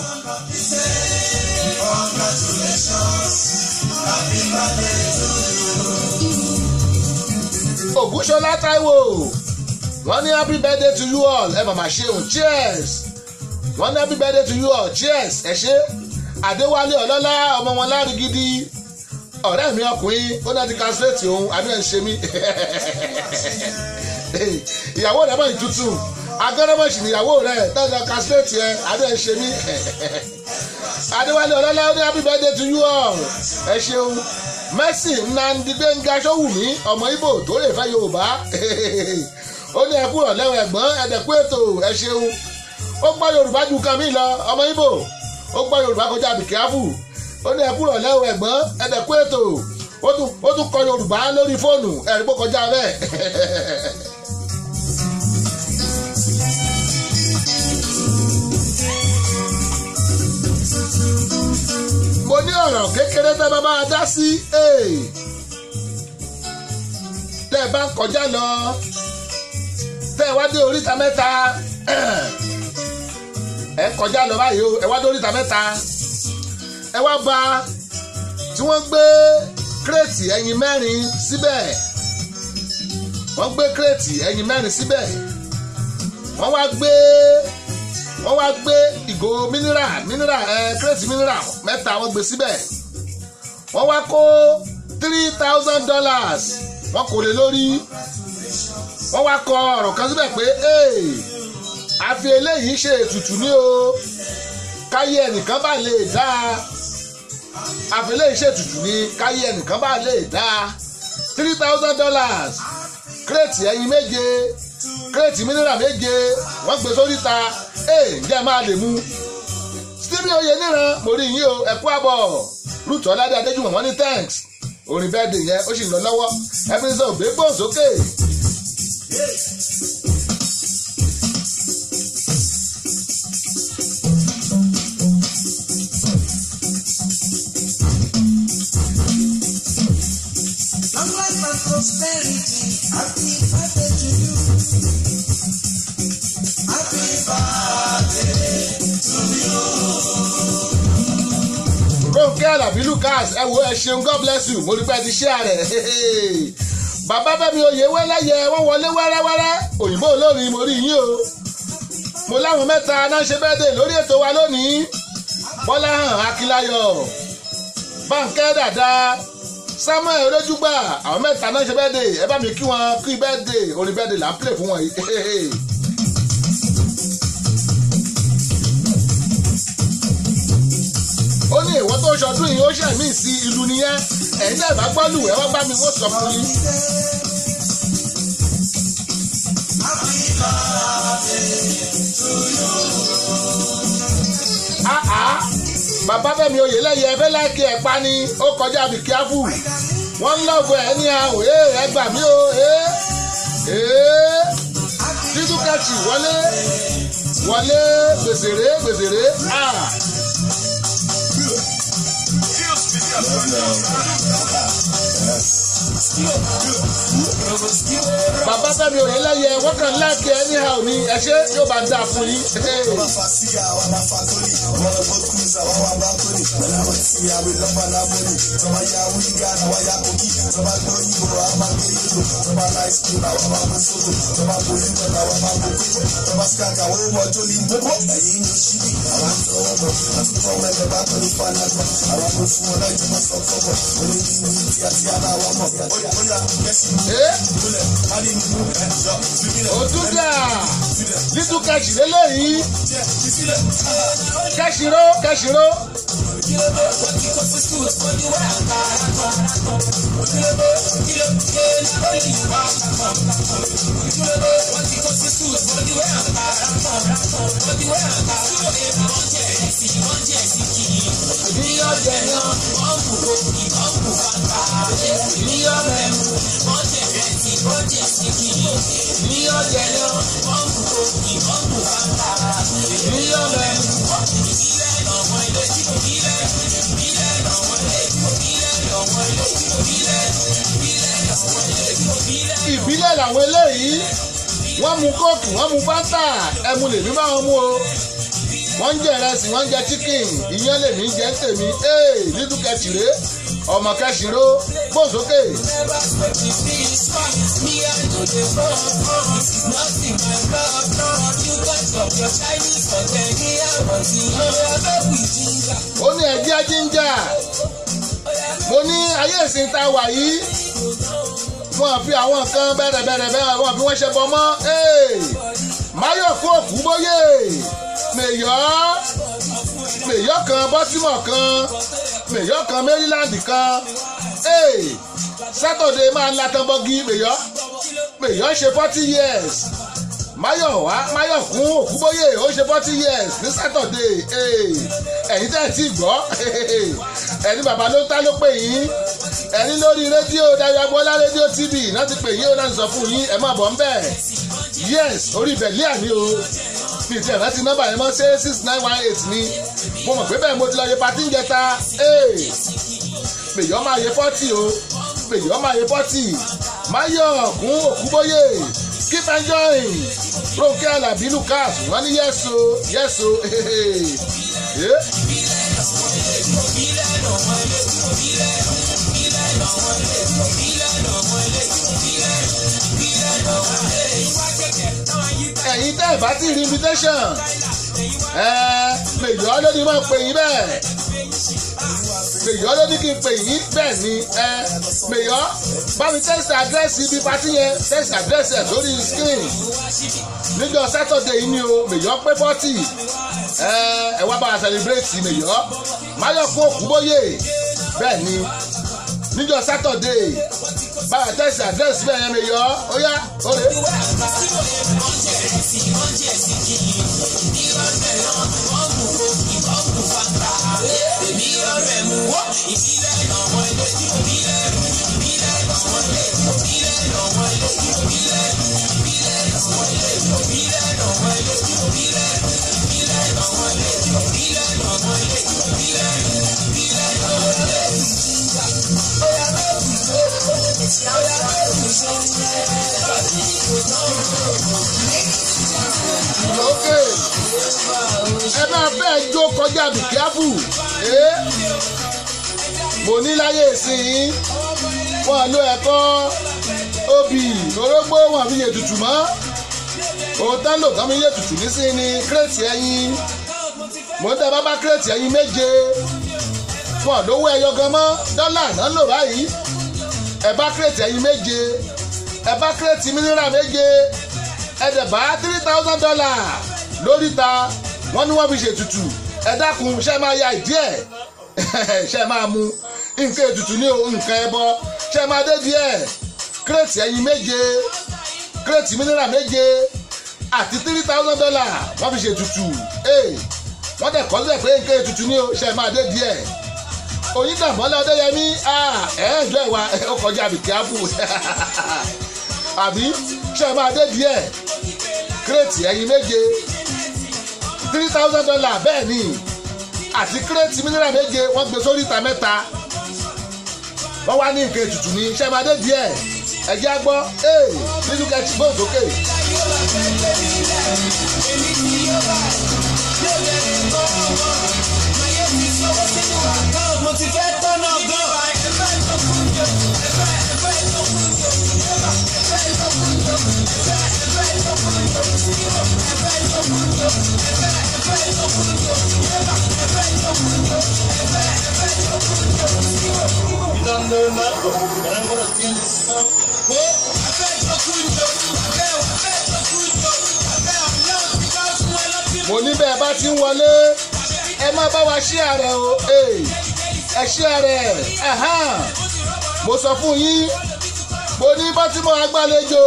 S2: Ògúnṣọlá Táíwò wọ́n ní happy birthday to you all ẹ màmá ṣeun cheers wọ́n ní happy birthday to you all cheers ẹ ṣé Adéwálé Ọlọ́lá ọmọ wọn lárí gidi ọ̀rẹ́ mi ọkùnrin ó náà ti castrate òun àbí ẹ̀ ń ṣe mí ìyàwó rẹ̀ mọ̀ ìtútù agọ́dọ́mọ̀sì níyàwó rẹ̀ tọ́jà castrate ẹ̀ àbí ẹ̀ ń ṣe mí Adéwálé Ọlọ́lá ó ní happy birthday to you all ẹ ṣeun Mercy Nnamdi Gbénga Ṣówùmí ọmọ Ìgbò tó lè fẹ́ Yorùbá ó ní ẹkú ọ̀lẹ́wọ̀n ẹ̀gbọ́n ẹ̀dẹ̀kú ètò ẹ ṣeun ó gbọ́ Yorùbá ju kan mí lọ ọmọ Ìgbò ó gbọ́ Yorùbá kọjá bìkẹ́fù ó ní ẹkú ọ̀lẹ́wọ̀n ẹ̀gbọ́n ẹ̀dẹ̀kú ètò ó tún kọ Yorùbá lórí fóònù ẹ̀rí bó kọjá bẹ́ẹ̀. mo ní ọ̀rọ̀ kékeré tẹ́ bá máa dá sí tẹ́ bá ń kọjá lọ tẹ́ wá dé oríta mẹ́ta ẹ kọjá lọ báyìí o ẹ wá dé oríta mẹ́ta ẹ wá bá tí wọ́n gbé kírètì ẹyin mẹ́rin síbẹ̀ wọ́n gbé kírètì ẹyin mẹ́rin síbẹ̀ wọ́n wá gbé wọ́n wá gbé ìgò mineral mineral ẹ kírètì mineral mẹ́ta wọ́n gbé síbẹ̀ wọ́n wá kó three thousand dollars wọ́n kò lè lórí wọ́n wá kọ ọ̀rọ̀ kan síbẹ̀ pé àfi eléyìí ṣe ètùtù ní o káyé ẹnìkan bá lè dá àfi eléyìí ṣe ètùtù ní káyé ẹnìkan bá lè dá three thousand dollars kírètì ẹyin méje kírètì mineral méje wọ́n gbé sórí ta ǹjẹ́ máa lè mú Stephen Oyeniran mo rí yín o ẹ̀kú àbọ̀ Ruth Ọládé Adéjùmọ̀ wọ́n ní thanks orin bẹ́ẹ̀dẹ̀ yẹn ó sì ń lọ lọ́wọ́ Ebenezer Obey gbóhùn sókè.
S3: Long life and prosperity, happy birthday to you. Happy birthday to you.
S2: Ronke Alabi Lucas ẹ wo ẹ ṣeun God bless you mo rí pé ẹ ti share rẹ̀ bàbá Fẹ́mi Oyèwẹ́lẹ́yẹ wọ́n wọlé wẹ́rẹ́wẹ́rẹ́ òyìnbó olórin mo rí yín o mo láwọn mẹ́ta náà ṣe bẹ́ẹ̀ dé lórí ètò wa lónìí Bọ́láhàn Akínláyọ̀ Bánkẹ́ Dàda Samuel Olójúgbà àwọn mẹ́ta náà ṣe bẹ́ẹ̀ dé ẹ bá mi kí wọn kí bẹ́ẹ̀ dé orin bẹ́ẹ̀ dé là ń play fún wọn yìí. ó ní ìwọ tó ṣọdún yìí ó ṣẹ̀mí sí ìlú nìyẹn ẹ̀yin náà bá gbọ́ lù ẹ wá bá mi wọ́n sọ fún yín. bàbá Fẹ́mi Oyèlẹ́yẹ ẹfẹ́ láìkí ẹ̀ pa ni ó kọjá bí kíáfù wọ́n ń lọ́ọ̀bù ẹ̀ ní àwọn ẹ gbà mí o títú kẹ́ẹ̀tì wọlé wọlé gbèsèrè gbèsèrè. bàbá Fẹ́mi Oyèlẹ́yẹ wọ́n kàn láàkì ẹ ní àwọn ní ẹṣẹ́ yóò bá ń dà fún yín. Òtúndà Little Cash lélẹ́yìí kẹ́sìró kẹ́sìró. Ìbílẹ̀ làwọn eléyìí wọ́n mu kóòkì wọ́n mu fanta ẹmu lèmi bá wọn mú o wọ́n ń jẹ ìrẹsì wọ́n ń jẹ chicken ìyẹn lèmi jẹ ń tèmi ee Little Cash rèé ọmọ kẹsìró gbòsókè. ó ní ẹ̀jẹ̀ jíńjà mo ní ayé ìsìn tá a wà yìí wọ́n fi àwọn nǹkan bẹ̀rẹ̀ bẹ̀rẹ̀ bẹ̀rẹ̀ wọ́n fi wọ́n ṣe bọ́ mọ́ Máyọ̀kún Òkúbóyè mèyọ́ mèyọ́ kan Baltimore kan mèyọ́ kan Maryland kan Saturday máa ń latan bọ́gí mèyọ́ mèyọ́ ṣe forty years Máyọ̀wá Máyọ̀kún Òkúbóyè ó ṣe forty years ní Saturday ẹ̀yin tẹ́ ẹ̀ tí gbọ́ ẹni bàbá ló ń ta ló pè yín ẹni lórí rédíò Dayọ̀ Agboola rédíò T V náà ti pè yín ó náà sọ fún yín ẹ má bọ̀ ń bẹ̀ yes orí ìbẹ̀lẹ́ àní o fi ìtẹ̀ rántí nọ́mbà yẹn mọ́ ṣé six nine one eight ni mo mọ̀ pé bẹ́ẹ̀ mo ti lọ yẹ patí ń jẹta pèyọ́ máa yẹ forty o pèyọ́ máa yẹ forty Máyọ̀kún Òkúbóyè keep enjoying Ronke Alabi Lucas wọ́n ní yẹ́sọ yẹ́sọ ẹ̀yin tẹ́ ẹ̀ bá ti rí invitation ẹ̀ Mèyọ́ ló ní máa pè yín bẹ́ẹ̀ Mèyọ́ ló ní kí n pè yín bẹ́ẹ̀ ni ẹ̀ Mèyọ́ bá mi text address ibi pati yẹn text address ẹ̀ lórí screen níjọ́ Saturday yìí ni o Mèyọ́ pé forty ẹ̀ ẹ̀ wá bá a celebrate Mèyọ́ Máyọ̀kún Òkúbóyè bẹ́ẹ̀ ni níjọ́ Saturday báwa tẹ̀sí àdírẹ́sì bẹ́ẹ̀ yẹn Mèyọ́ ó yá ó lè. Okay. Ẹ máa fẹ́ jó kọjá be careful. Eh? Mo ní láyé ìsìn wọn lo ẹ̀kọ́ obì orógbó wọn fi yé tutù mọ́. Òótọ́ lò tán mi yé tutù nísìn ní kírètì ẹyin. Mo ń tẹ bábá kírètì ẹyin méje. Wọn lówó ẹyọ gan mọ́ dọ́là náà lò báyìí. Ẹ bá kírètì ẹyin méje. Ẹ bá kírètì mínírà méje. Ẹ dẹ̀ bá three thousand dollars lórí ta wọ́n ní wọ́n fi ṣètùtù ẹ dákun ṣe máa ya ìdí ẹ̀ ṣe máa mu nǹkan ètùtù ní nǹkan ẹbọ ṣe máa dé díẹ̀ kírètì ẹyin méje kírètì mínírà méje àti three thousand dollars wọ́n fi ṣètùtù wọ́n dẹ̀ kọ́ sílẹ̀ pé nǹkan ètùtù ní ṣe máa dé díẹ̀ Oyíndàmọ́lá Ọdẹ́yẹmí ẹ̀ẹ́dọ̀ ẹ̀wà ó kọjá be careful àbí ṣe máa dé díẹ̀ kírètì ẹyin méje three thousand dollars bẹ́ẹ̀ ni àti kírètì mínírà méje wọ́n gbé sórí ìta mẹ́ta wọ́n wá ní nǹkan ètùtù ní ṣe máa dé díẹ̀ ẹ̀jẹ̀ á gbọ́ ee nínú kẹ́tì bóun sókè. mo ti fẹ́ tọ́nà gan. Mo ní bẹ́ẹ̀ bá ti ń wọlé ẹ má bá wa ṣí ààrẹ o ẹ ṣí ààrẹ mo sọ fún yín mo ní bọ́tímọ̀ agbàlejò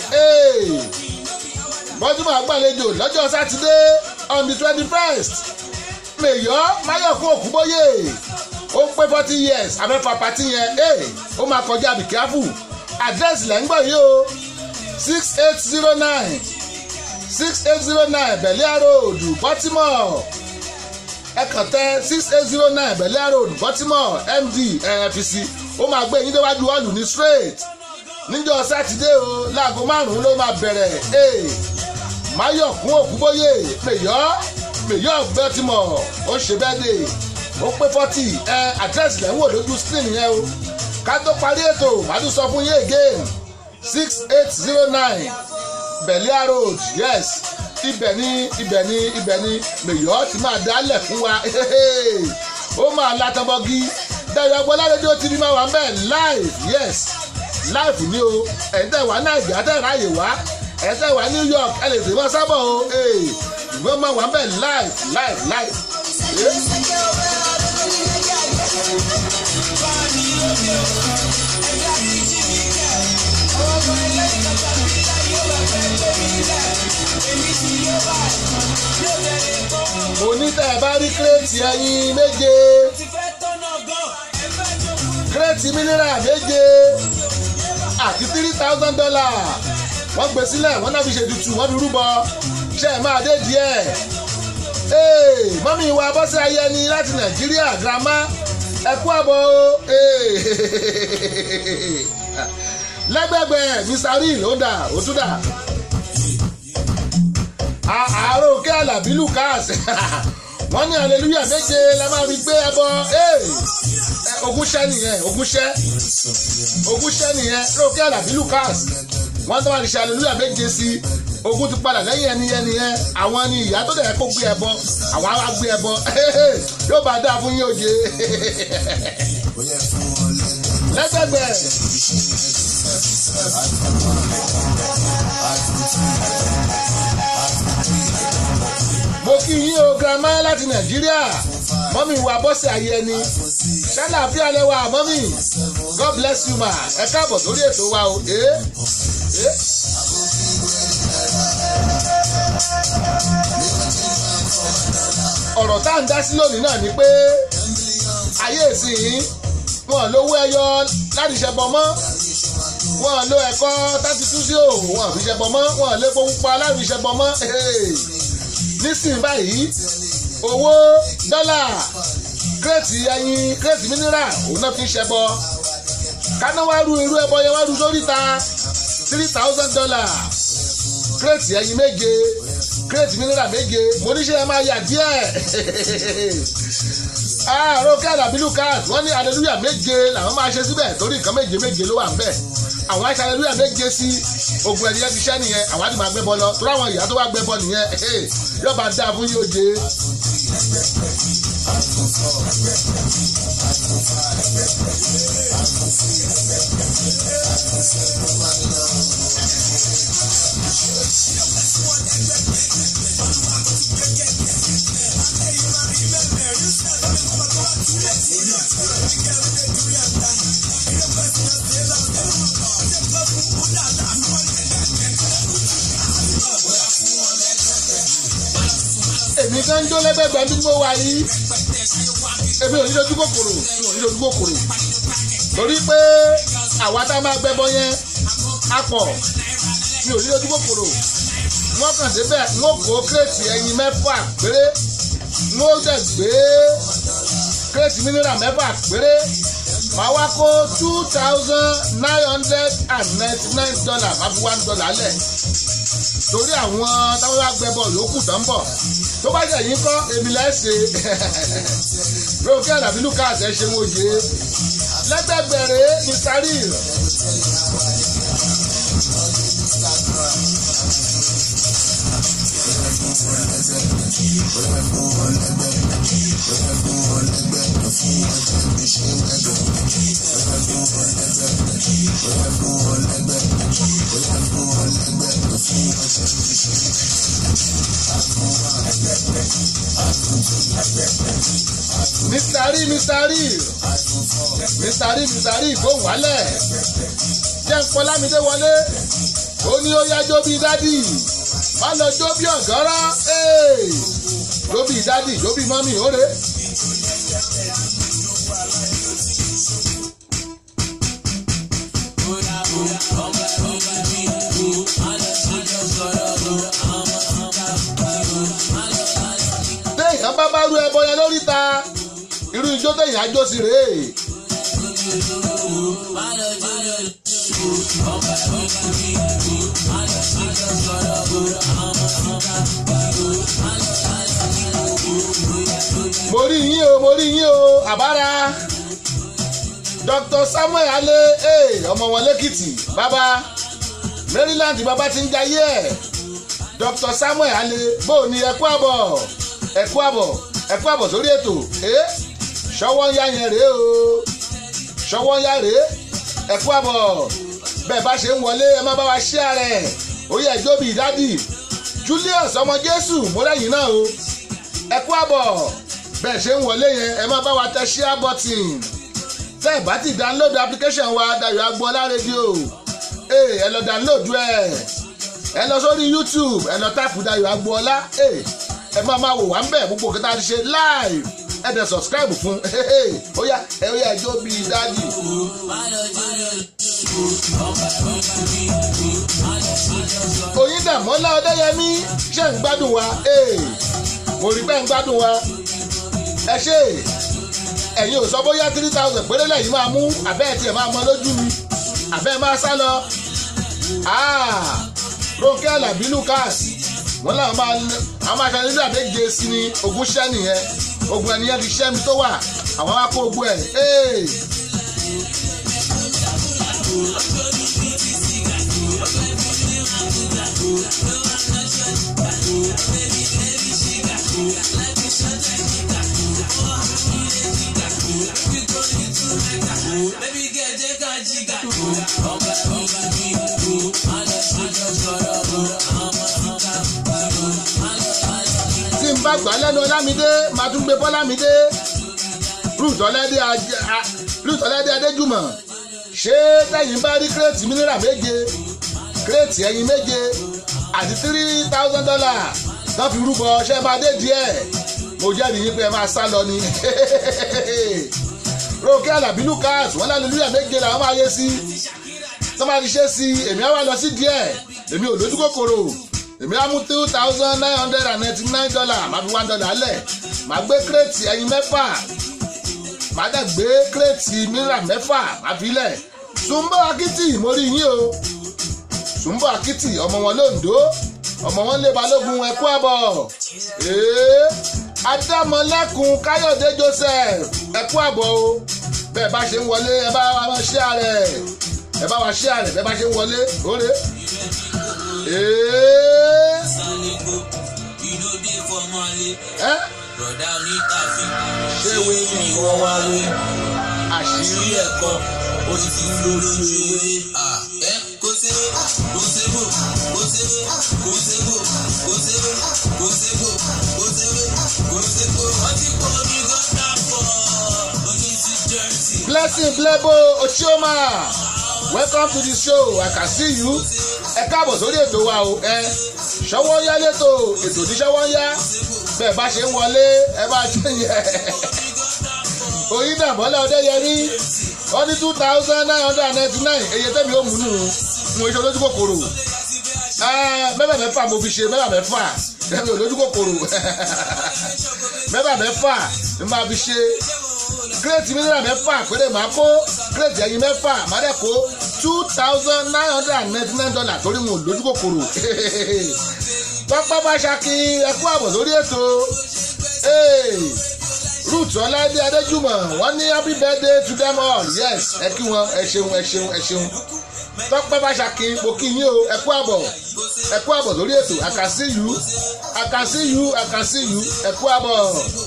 S2: bọ́tímọ̀ agbàlejò lọ́jọ́ sátidé on the twenty first Mèyọ́ Máyọ̀kún Òkúbóyè ó pé forty years abẹ́fà pàtí yẹn ó máa kọjá be careful àdírẹ́sì lẹ́ ń gbọ́ yìí o six eight zero nine six eight zero nine Bẹ̀líà road Baltimore ẹ kàn tẹ six eight zero nine Bẹ̀líà road Baltimore M D N F C ó máa gbé yín déwájú ọ̀lù ní straight níjọ́ sátidé o láago márùn-ún ló máa bẹ̀rẹ̀ Máyọ̀kún Òkúbóyè Mèyọ́ Mèyọ́ Baltimore ó ṣe bẹ́ẹ̀dẹ̀ ó pé forty ẹ àdírẹ́sì lẹ́ ń wò lójú screen yẹn o ká tó parí ètò màá tún sọ fún yín again six eight zero nine Bẹ̀líà road yes ibẹ̀ ni ibẹ̀ ni ibẹ̀ ni Mèyọ́ ti máa dálẹ̀ fún wa ó máa látọmọgí Dayọ̀ Agboola rédíò T V máa wà ń bẹ̀ live yes live ni o ẹ̀yin tẹ́ wà Nàìjíríà tẹ́ ráàyè wá ẹ̀yin tẹ́ wà New York ẹ lè tèmọ́ sábọ̀ o ìgbọ́n máa wà ń bẹ̀ live live live. Mo ní tẹ́ ẹ bá rí kírètì ẹyin méje kírètì mínírà méje àti three thousand dollars wọ́n gbé sílẹ̀ wọ́n náà fi ṣètùtù wọ́n fi rúbọ ṣe é máa dé díẹ̀ mọ́mí wa Bọ́sẹ̀ Ayẹni láti Nàìjíríà girama ẹ kú àbọ̀ lẹ́gbẹ̀gbẹ̀ Mr Real ó dà ó tún dà àárò òkè Àlàbí Lucas wọ́n ní hallelujah méje la máa fi gbé ẹbọ ogúnṣẹ́ nìyẹn ogúnṣẹ́ ogúnṣẹ́ nìyẹn òkè Àlàbí Lucas wọ́n tó máa fi ṣe hallelujah méje sí ogun ti padà lẹ́yìn ẹni ẹni yẹn àwọn ni ìyá tó dẹ̀ kó gbé ẹbọ àwọn á gbé ẹbọ yóò bá dáa fún yín òye lẹ́gbẹ̀gbẹ̀. mo kí yín o grandma láti nàìjíríà mọ́mí wa bọ́sẹ̀ ayé ẹni ṣàlàáfíà lẹ́wà mọ́mí god bless you ma ẹ káàbọ̀ sórí ètò wa o. Eh? Eh? ọ̀rọ̀ tá à ń dá sí lónìí náà ni pé ayé ìsìn wọn lówó ẹyọ láti ṣẹbọ mọ́ wọn lo ẹ̀kọ́ thirty two sí òòrùn wọn fi ṣẹbọ mọ́ wọn lè fowó pa láti ṣẹbọ mọ́ nísìnyí báyìí owó dọ́là kírètì ẹyin kírètì mínírà òun náà fi ń ṣẹbọ káná wá ru irú ẹbọ yẹn wá ru sórí ta three thousand dollar kírètì ẹyin méje kírètì mínírà méje mo níṣẹ́ ẹ máa yà díẹ̀ àárọ̀ kí àdàbí lucas wọ́n ní hallelujah méje làwọn máa ṣe síbẹ̀ torí nǹkan méje méje ló wà ń bẹ̀ àwọn aṣọ hallelujah méje sí ogun ẹ̀díyẹ ti ṣẹ́ nìyẹn àwọn àti máa gbẹ́bọ lọ torí àwọn ìyá tó wá gbẹ́bọ nìyẹn yóò bá dáa fún yóò jẹ. èmi kan ń jó lẹ́gbẹ̀gbẹ̀ bí mo wà yìí èmi ò ní dojú kòkòrò mi ò ní dojú kòkòrò torí pé àwa tá a máa gbẹ́bọ yẹn á pọ̀ mi ò ní dojú kòkòrò wọ́n kàn débẹ̀ wọ́n kó kírètì ẹyin mẹ́fà péré wọ́n dẹ̀ gbé kírètì mínírà mẹ́fà péré màá wá kó two thousand nine hundred and ninety nine dollars máa fi one dollar lẹ̀ torí àwọn táwọn wá gbẹ́bọ yòókù tó ń bọ̀ tó bá jẹ́ yín kọ́ èmi lẹ́sẹ̀ lókè àdàbí lucas ẹ̀ ṣe wọ́n yé lẹ́gbẹ̀gbẹ̀rẹ̀ ní sáré. mistari mistari mistari mistari kò wálẹ̀ jẹ́ Fọlámídé wọlé ó ní ó yá jó bí dádì má lọ jó bí ọ̀gọ́rọ́ jó bí dádì jó bí mọ́mì ó rè. téèyàn bá bá ru ẹbọ yẹn lórí ta irú ijó téèyàn á jó sí rèé. mo rí yín o mo rí yín o àbára Doctor Samuel Ale ọmọ wọn lẹ́kìtì bàbá Maryland bàbá ti ń jayé ẹ̀ Doctor Samuel Ale bó ni ẹkú àbọ̀ ẹkú àbọ̀ ẹkú àbọ̀ sórí ètò ṣọwọ́ ń yá yẹn rèé o ṣọwọ́ ń yá rèé ẹkú àbọ̀ bẹ́ẹ̀ bá ṣe ń wọlé ẹ má bá wa ṣí ààrẹ oyè ẹjọ́ bíi dádì Julius ọmọ Jésù mọ́lẹ́yìn náà o ẹkú àbọ̀ bẹ́ẹ̀ ṣe ń wọlé yẹn ẹ má bá wa tẹ share button tẹ́ ẹ bá ti download application wa Dayọ̀ Agboola rédíò ẹ lọ download ẹ ẹ lọ sórí YouTube ẹ lọ táàpù Dayọ̀ Agboola ẹ má máa wò wá ń bẹ̀ gbogbo kí tá a ti ṣe live ẹ dẹ̀ subscribe fún ó yá ẹ ó yá ẹjọ́ bíi dádì. Oyíndàmọ́lá Ọdẹ́yẹmí ṣe ń gbádùn wa mo rí bẹ́ẹ̀ ń gbádùn wa ẹ ṣe ẹ̀yin ò sọ bóyá three thousand péré lẹ́yìn máa mú àbẹ́ ẹ̀ tiẹ̀ máa mọ lójú mi àbẹ́ ẹ̀ máa sá lọ. Rónkẹ́ Àlàbí Lucas wọ́n làwọn máa àwọn máa ṣàlẹ́ nígbà méje sí ni ogún ṣẹ́ nìyẹn ogun ẹnìyẹn ti ṣẹ́ mi tó wà àwọn wá kó ogun ẹ̀. bá gbà lẹ́nu Ọlámídé máa tún gbé bọ́lámídé Ruth Ọlẹ́dé Ruth Ọlẹ́dé Adéjùmọ̀ ṣé tẹ̀yìn bá rí kírètì mínírà méje kírètì ẹyin méje àti three thousand dollars náà fi rúbọ ṣé máa dé díẹ̀ mo jẹ́ nìyí pé ẹ máa sá lọ ni Rónkẹ́ Àlàbí Lucas wọ́n lálẹ́lúyà méje làwọn máa yé sí tó máa ti ṣe sí èmi á wá lọ sí díẹ̀ èmi ò lójú kòkòrò èmi á mú two thousand nine hundred and ninety nine dollars máa fi one dollar lẹ̀ máa gbé kírètì ẹyin mẹ́fà máa dẹ̀ gbé kírètì mìíràn mẹ́fà máa fi lẹ̀ Sùnbọ̀ Akítì mo rí yín o Sùnbọ̀ Akítì ọmọ wọn lóńdó ọmọ wọn lé Balógun ẹkú àbọ̀ ee Adámọlẹ́kùn Káyọ̀dé Joseph ẹkú àbọ̀ o bẹ́ẹ̀ bá ṣe ń wọlé ẹ bá wa ṣe àrẹ ẹ bá wa ṣe àrẹ bẹ́ẹ̀ bá ṣe ń wọlé òre ee ẹ ṣé wé ní ìwọ wá wé àṣírí ẹ̀kọ́ ó ti fi lórí ewé
S3: ẹ kó sébé kó sébò kó sébé kó sébò kó sébé kó sébò kó sébé kó sébò wọ́n ti kọ́ ní gọ́tà pọ̀ lórí ti jẹ́rìsì.
S2: Blessing Blebo Ochioma welcome to the show I can see you ẹ káàbọ̀ sórí ètò wa o ẹ ṣọwọ́ yá létò ètò ní ṣọwọ́ yá bẹ́ẹ̀ bá ṣe ń wọlé ẹ bá ṣe yẹ Oyíndàmọ́lá Ọdẹ́yẹmí wọ́n ní two thousand nine hundred and ninety nine èyí tẹ́mi ó múnú mo ṣe olójú kòkòrò mẹ́bà mẹ́fà mo fi ṣe mẹ́bà mẹ́fà tẹ́mi olójú kòkòrò mẹ́bà mẹ́fà ni máa fi ṣe kírètì mílíọ̀nù mẹ́fà péré máa kó kírètì ẹyin mẹ́fà máa dẹ̀ kó two thousand nine hundred and ninety nine dollars torí mo lójú kòkòrò Pápá Fáṣákí ẹkú àbọ̀ lórí ètò Ruth Ọlẹ́dé Adéjùmọ̀ wọ́n ní happy birthday to them all yes ẹ kí wọn ẹ ṣeun ẹ ṣeun ẹ ṣeun Pápá Fáṣákí mo kí yín o ẹkú àbọ̀ ẹkú àbọ̀ lórí ètò I can see you I can see you I can see you ẹkú àbọ̀.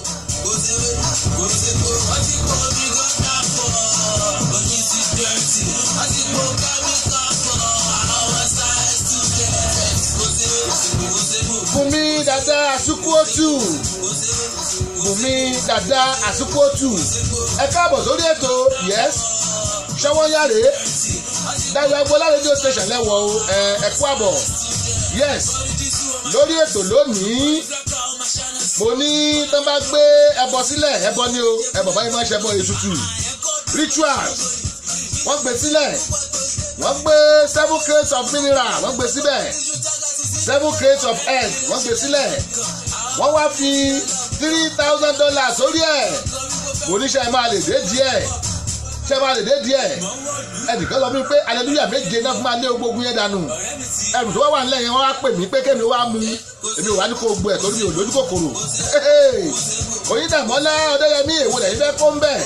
S2: Bùnmi Dàda Àsúkúòtù Bùnmi Dàda Àsúkúòtù ẹ káàbọ̀ sórí ètò yes Ṣọwọ́nyáre Dáyọ̀ Agboola rédíò station lẹ́wọ̀ o ẹ kú àbọ̀ yes lórí ètò lónìí mo ní tán bá gbé ẹbọ sílẹ̀ ẹbọ ni o ẹbọ báyìí máa ń ṣẹbọ ètùtù rituals wọ́n gbé sílẹ̀ wọ́n gbé seven crates of mineral wọ́n gbé síbẹ̀ seven crates of egg wọ́n gbé sílẹ̀ wọ́n wá fi three thousand dollars sórí ẹ̀ oníṣẹ́ máa lè dé díẹ̀ ṣe máa lè dé díẹ̀ ẹnìkan lọ bí pé hallelujah méje náà fún máa lé ogbógun yẹn dànù ẹrù tó wá wà nílẹ̀ yẹn wọ́n wá pè mí pé kémi wá mú èmi ò wá ní kó gbọ́ ẹ̀ torí mi ò lójú kòkòrò Oyíndàmọ́lá Ọdẹ́yẹmí èwo lẹ́yìn fẹ́ kó ń bẹ̀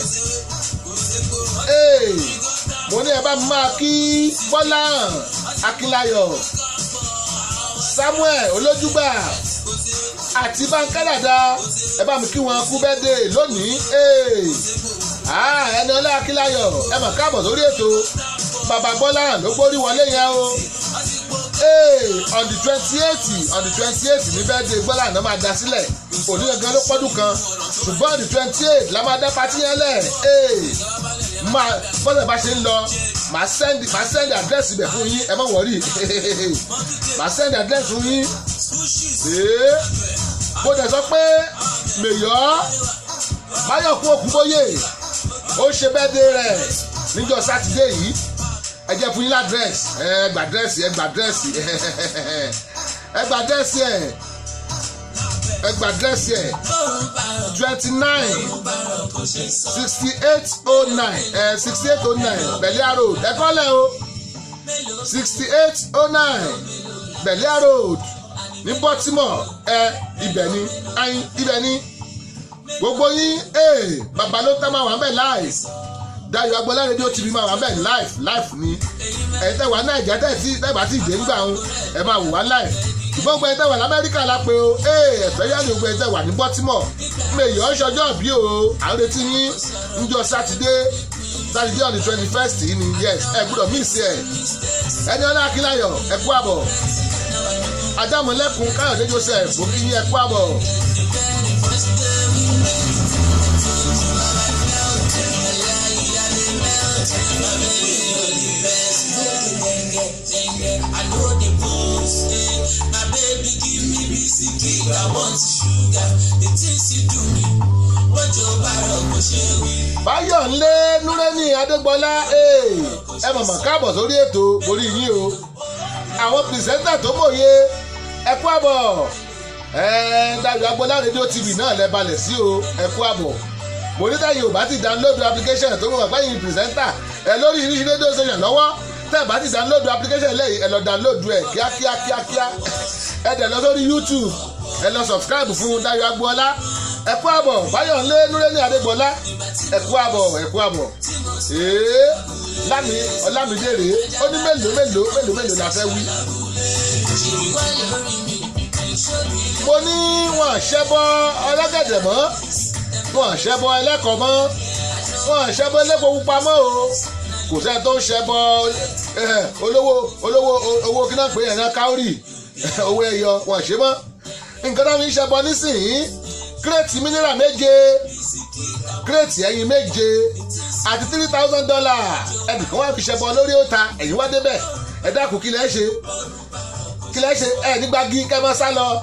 S2: mo ní ẹ bá máa kí Bọ́lá Akínláyọ̀ Samuel Olójúgbà àti Bánkádàdá ẹ bá mi kí wọn kú bẹ́ẹ̀dẹ̀ lónìí ẹni Ọlá Akínláyọ̀ ẹ mọ̀ káàbọ̀ sórí ètò bàbá Bọ́lá ló gbórí wọlé yẹn o on the twenty eight on the twenty eight ní bẹ́ẹ̀dẹ̀ Bọ́lá náà máa dá sílẹ̀ òní gangan ló pọ́dún kan ṣùgbọ́n on the twenty eight la máa dá patí yẹn lẹ̀ bọ́sẹ̀ bá ṣe ń lọ màá sẹ́ndì màá sẹ́ndì àdírẹ́sì ibẹ̀ fún yín ẹ má wọ̀rí màá sẹ́ndì àdírẹ́sì fún yín bó dẹ̀ sọ pé mèyọ́ Máyọ̀kún Òkúbóyè ó ṣe bẹ́ẹ̀dẹ̀ rẹ̀ níjọ́ sátidé yìí ẹ jẹ́ fún yín ládírẹ́sì ẹ gbà dírẹ́sì ẹ gbà dírẹ́sì ẹ gbà dírẹ́sì ẹ ẹ gbà dírẹ́sì ẹ twenty nine sixty eight oh nine sixty eight oh nine Bẹ̀líà road ẹ kọ́lẹ̀ o sixty eight oh nine Bẹ̀líà road ní Baltimore ẹ ibẹ̀ ni ayin ibẹ̀ ni gbogbo yín ee bàbá ló tá máa wà bẹ́ẹ̀ live Dáyọ̀ Agboola rédíò tv máa wà bẹ́ẹ̀ live live ni ẹ̀yin tẹ́ wà Nàìjíríà tẹ́ tí tẹ́ bá ti dé nígbà wọn ẹ máa wò wá live ìbọn gbẹ tẹ́ wà l'Amẹ́ríkà la pé o ee ẹ̀fẹ́ yá ni gbẹ tẹ́ wà ní Baltimore mèyọ́ ṣọjọ́ bí o à ń retí yín níjọ́ sátidé sátidé on the twenty first ni yes ẹ gbọ́dọ̀ miss ẹ ẹni Ọlá Akínláyọ̀ ẹ kú àbọ̀. adámọ̀lẹ́kùn káyọ̀dé joseph òkì yín ẹ̀kú àbọ̀. Báyọ̀nlé Núrẹ́nì Adégbọlá ẹ mọ̀mọ́ káàbọ̀ sórí ètò orí yín o. Àwọn pìrìsẹ́ńtà tó mòye ẹ kú àbọ̀. Dájú Agbọ́lá rédíò tv náà lẹ balẹ̀ sí o ẹ kú àbọ̀. Mo ní táyì ò bá ti download application tó mọ̀ pẹ́yìn pìrìsẹ́ńtà ẹ lórí ìrísí rédíò station lọ́wọ́ tẹ́ ẹ bá ti download application lẹ́yìn ẹ lọ download ẹ kíákíá kíákíá ẹ dẹ̀ lọ sórí YouTube ẹ lọ subscribe fún Dájú Agbọ́lá ẹ kú àbọ̀. Báyọ̀nlé Núrẹ́nì Adégbọlá ẹ kú àbọ̀ ẹ kú àbọ̀. Ee lámì Ọlámídé rèé ó ní mélòó mélòó mélòó mélòó la fẹ́ wí. Mo ní wọn ṣẹbọ ọlọ́gẹ̀dẹ̀ mọ́ wọn ṣẹbọ ẹlẹ́kọ̀ọ́ mọ́ wọn ṣẹbọ ẹlẹ́kọ̀ọ́ pupa mọ́ o kò sẹ́ni tó ń ṣẹbọ olówó olówó owó kí náà pé ẹ̀ràn káórì owó ẹyọ wọn ṣe mọ́ nǹkan náà fi ń ṣẹbọ nísìnyí kírètì mínírà méje kírètì ẹyin méje àti three thousand dollar ẹnìkan wá fi ṣẹbọ lórí òta ẹ̀yin wá débẹ̀ ẹ dákun kí lẹ́ ṣe kí lẹ́ ṣe ẹ nígbàgí kẹ́mọ́ sá lọ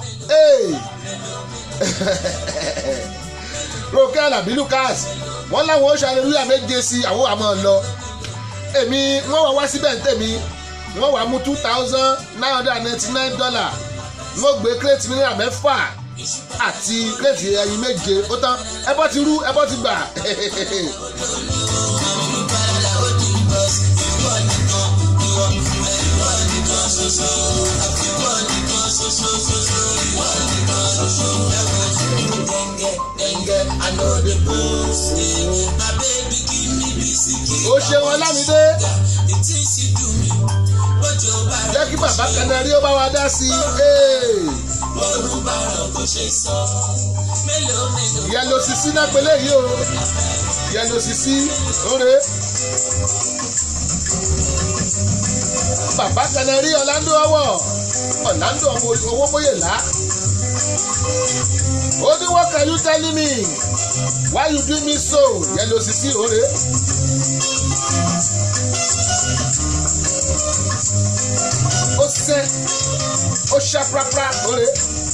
S2: Rónkẹ́ Àlàbí Lucas wọ́n láwọn oṣù aleluya méje sí àwọn àmọ́ lọ èmi wọ́n wá wá síbẹ̀ ní tèmi wọ́n wá mú two thousand nine hundred and ninety nine dollar wọ́n gbé kírètì mínírà mẹ́fà àti kírètì ẹyin méje ó tán ẹbọ ti rú ẹbọ ti gbà. Ó ṣe wọn Lámídé jẹ́ kí bàbá Kẹnẹrí ó bá wa dá sí i. Yẹlo sisi náà pélé yìí o yẹlo sisi lóore. Bàbá Kẹnẹrí Ọ̀làndó ọwọ́ Ọ̀làndó owó bóyèlá. Ó ní what can you tell me why you do me so yẹlo sisi lóore. Ó sẹ́ ó ṣàprápra lóore.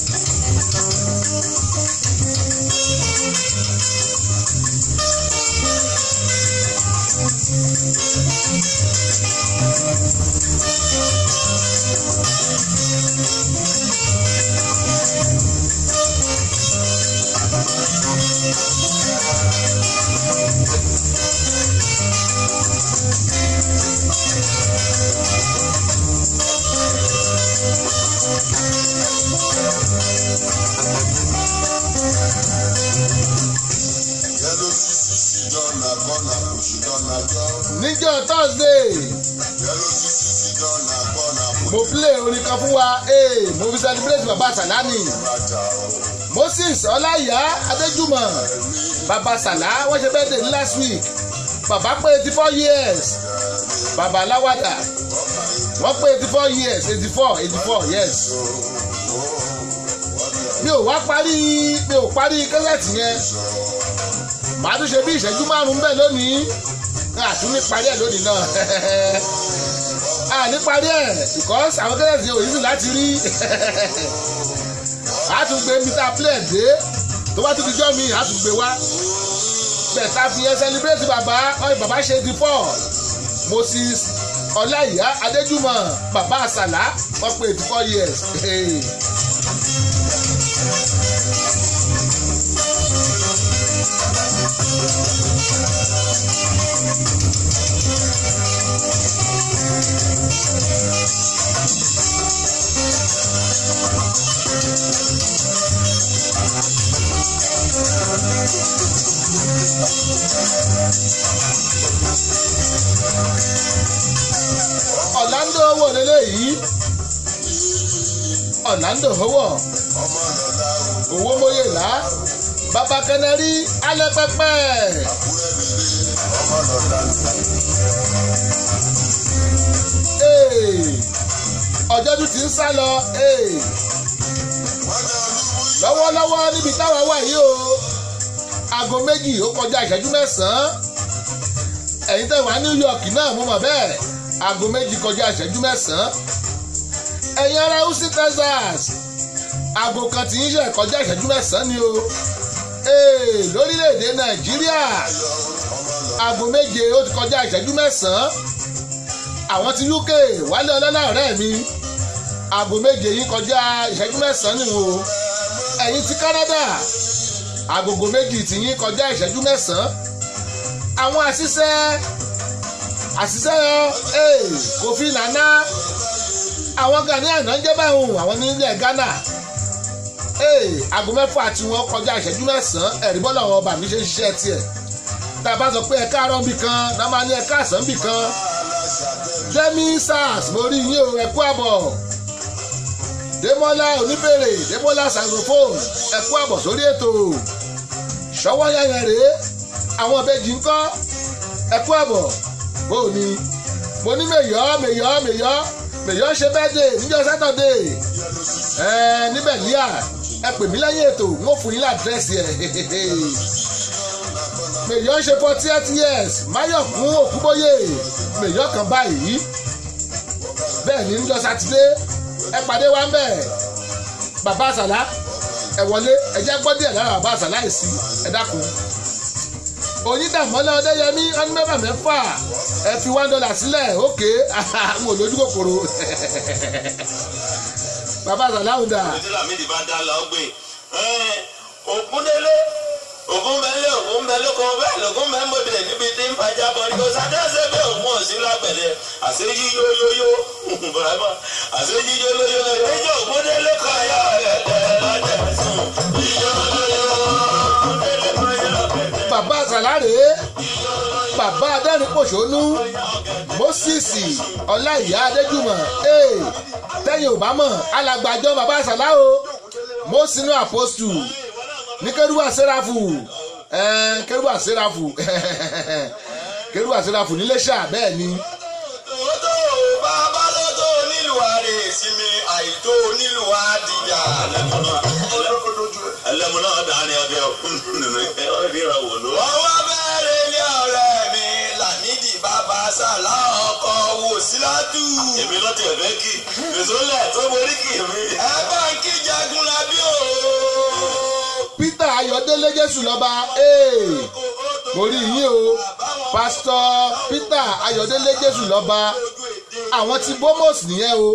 S2: Níjọ́ Thursday mo play orin kan fún wa mo fi celebrate baba Salani Moses Ọláìyá Adéjùmọ̀ baba Sala wọ́n ṣe birthday ní last week baba pé eighty four years baba Aláwàdà wọ́n pé eighty four years eighty four eighty four years. Mi ò wá parí mi ò parí kẹ́sẹ̀tì yẹn màá tún ṣe bí ìṣẹ́jú márùn-ún bẹ́ẹ̀ lónìí àtún ní parí ẹ̀ lónìí náà à ní parí ẹ̀ because àwọn kẹ́sẹ̀tì yẹn ò yíṣù láti rí àtúngbé mr play dé tó bá tún ti jọ́ mi àtúngbé wá bẹ̀ẹ̀ta fi yẹn celebrate bàbá ọ̀yìn bàbá ṣe eighty four Moses Ọláìyá Adéjùmọ̀ bàbá Àsàlá wọ́n pé eighty four years. Ọ̀làndó owó lélẹ́yìí Ọ̀làndó owó owó mọ́yèlá bàbá Kẹnẹrí alẹ́ pẹ́pẹ́. ọjọ́ tún ti ń sá lọ lọ́wọ́lọ́wọ́ níbi táwa wà yìí o aago méjì ó kọjá ìṣẹ́jú mẹ́sàn-án ẹ̀yin tẹ́ wà New York náà mo mọ̀ bẹ́ẹ̀ aago méjì kọjá ìṣẹ́jú mẹ́sàn-án ẹ̀yin ará Houston Texas aago kan tí ń ṣe kọjá ìṣẹ́jú mẹ́sàn-án ni o lórílẹ̀‐èdè Nàìjíríà aago méje ó ti kọjá ìṣẹ́jú mẹ́sàn-án àwọn ti U K Wálé Ọlọ́lá ọ̀rẹ́ mi aago méje yìí kọjá ìṣẹ́jú mẹ́sàn-án nìwò ẹ̀yin ti Canada agogo méjì tí yín kọjá ìṣẹ́jú mẹ́sàn-án àwọn àṣìṣe àṣìṣe Kofi Nana àwọn Ghanaian náà ń jẹ́ báwọn àwọn nílẹ̀ Ghana aago mẹ́fà tí wọ́n kọjá ìṣẹ́jú mẹ́sàn-án ẹ̀rí bọ́lá àwọn ọba mi ṣe ń ṣiṣẹ́ tiẹ̀ tá a bá sọ pé ẹ̀ka àárọ̀ bì kan náà máa ní ẹ̀ka àsán bì kan Demi Sars mo rí yín o ẹ̀kú àbọ̀ Démọ́lá oníbèrè Démọ́lá saxophone ẹ̀kú àbọ̀ sórí ètò ṣọwọ́ yẹn rèé àwọn ìbejì ń kọ́ ẹ̀kú àbọ̀ bó ni mo ní mèyọ́ mèyọ́ mèyọ́ mèyọ́ ṣe birthday níjọ́ Saturday ẹ̀ níbẹ̀ líà ẹ pè mí lẹ́yìn ètò n ó fún yín ládírẹ́sì ẹ̀ mèyọ́ ṣe forty-eight years Máyọ̀kún Òkúbóyè mèyọ́ kan báyìí bẹ́ẹ̀ ni níjọ́ Sátidé ẹ pàdé wa ń bẹ̀ bàbá àsàlá ẹ wọlé ẹ jẹ́ gbọ́ díẹ̀ lára bàbá àsàlá yìí sí ẹ dákun Oyíndàmọ́lá Ọdẹ́yẹmí ọdún mẹ́fà mẹ́fà ẹ fi one dollar sílẹ̀ ókè àwọn olójú kòkòrò bàbá àsàlá ò dà.
S4: ìdílé mi ìdìbò dá lọ gbé Ògúndélé Ògúnbẹ́lé Ògúnbẹ́lé kan bẹ́ẹ̀ lọ́gúnbẹ́mọdé níbi tí ń fàjà bọ̀ ní kò sádẹ́sẹ́ bẹ́ẹ̀ òun ò sí lágbẹ̀dẹ àṣẹ yíyó yóyó bàbá àṣẹ yíyó yóyó ẹjọ́ Ògúndélé kan yá ọ̀gẹ̀dẹ̀ lọ́jọ́ sùn yíyó yóyó Ògúndélé kan yá ọ̀gẹ̀dẹ̀.
S2: bàbá àsàlá rèé bàbá adẹ́rìn-pòṣónú Moses Ọláìyá Adéjùmọ̀ tẹ́yìn ò bá mọ̀ alàgbàjọ bàbá àsàlá o Mọ́sínú Àpọ́stù ní kérúbù àsẹ́ráfù kérúbù àsẹ́ráfù kérúbù àsẹ́ráfù níléṣà bẹ́ẹ̀ ni.
S4: tòótọ́ bàbá lọ́tọ́ nílùú àrè ìsinmi àìtó nílùú àdìjà ẹlẹ́múná dání ọdẹ ọ̀rẹ́ra wò ló. ọwọ́ bẹ́ẹ̀rẹ̀ ní ọ̀rẹ́ mi Lámídì bàbá Sàlá ọkọ̀ wò sílátù. èmi lọ́tì ẹ̀fẹ́ kì ìṣòlẹ̀ tó borí kì mí. ẹ bá ń kí Jagunlabi o.
S2: Peter Ayọ̀délé Jésù lọ́ba mo rí yín o Pastor Peter Ayọ̀délé Jésù lọ́ba àwọn ti Bomos nìyẹn o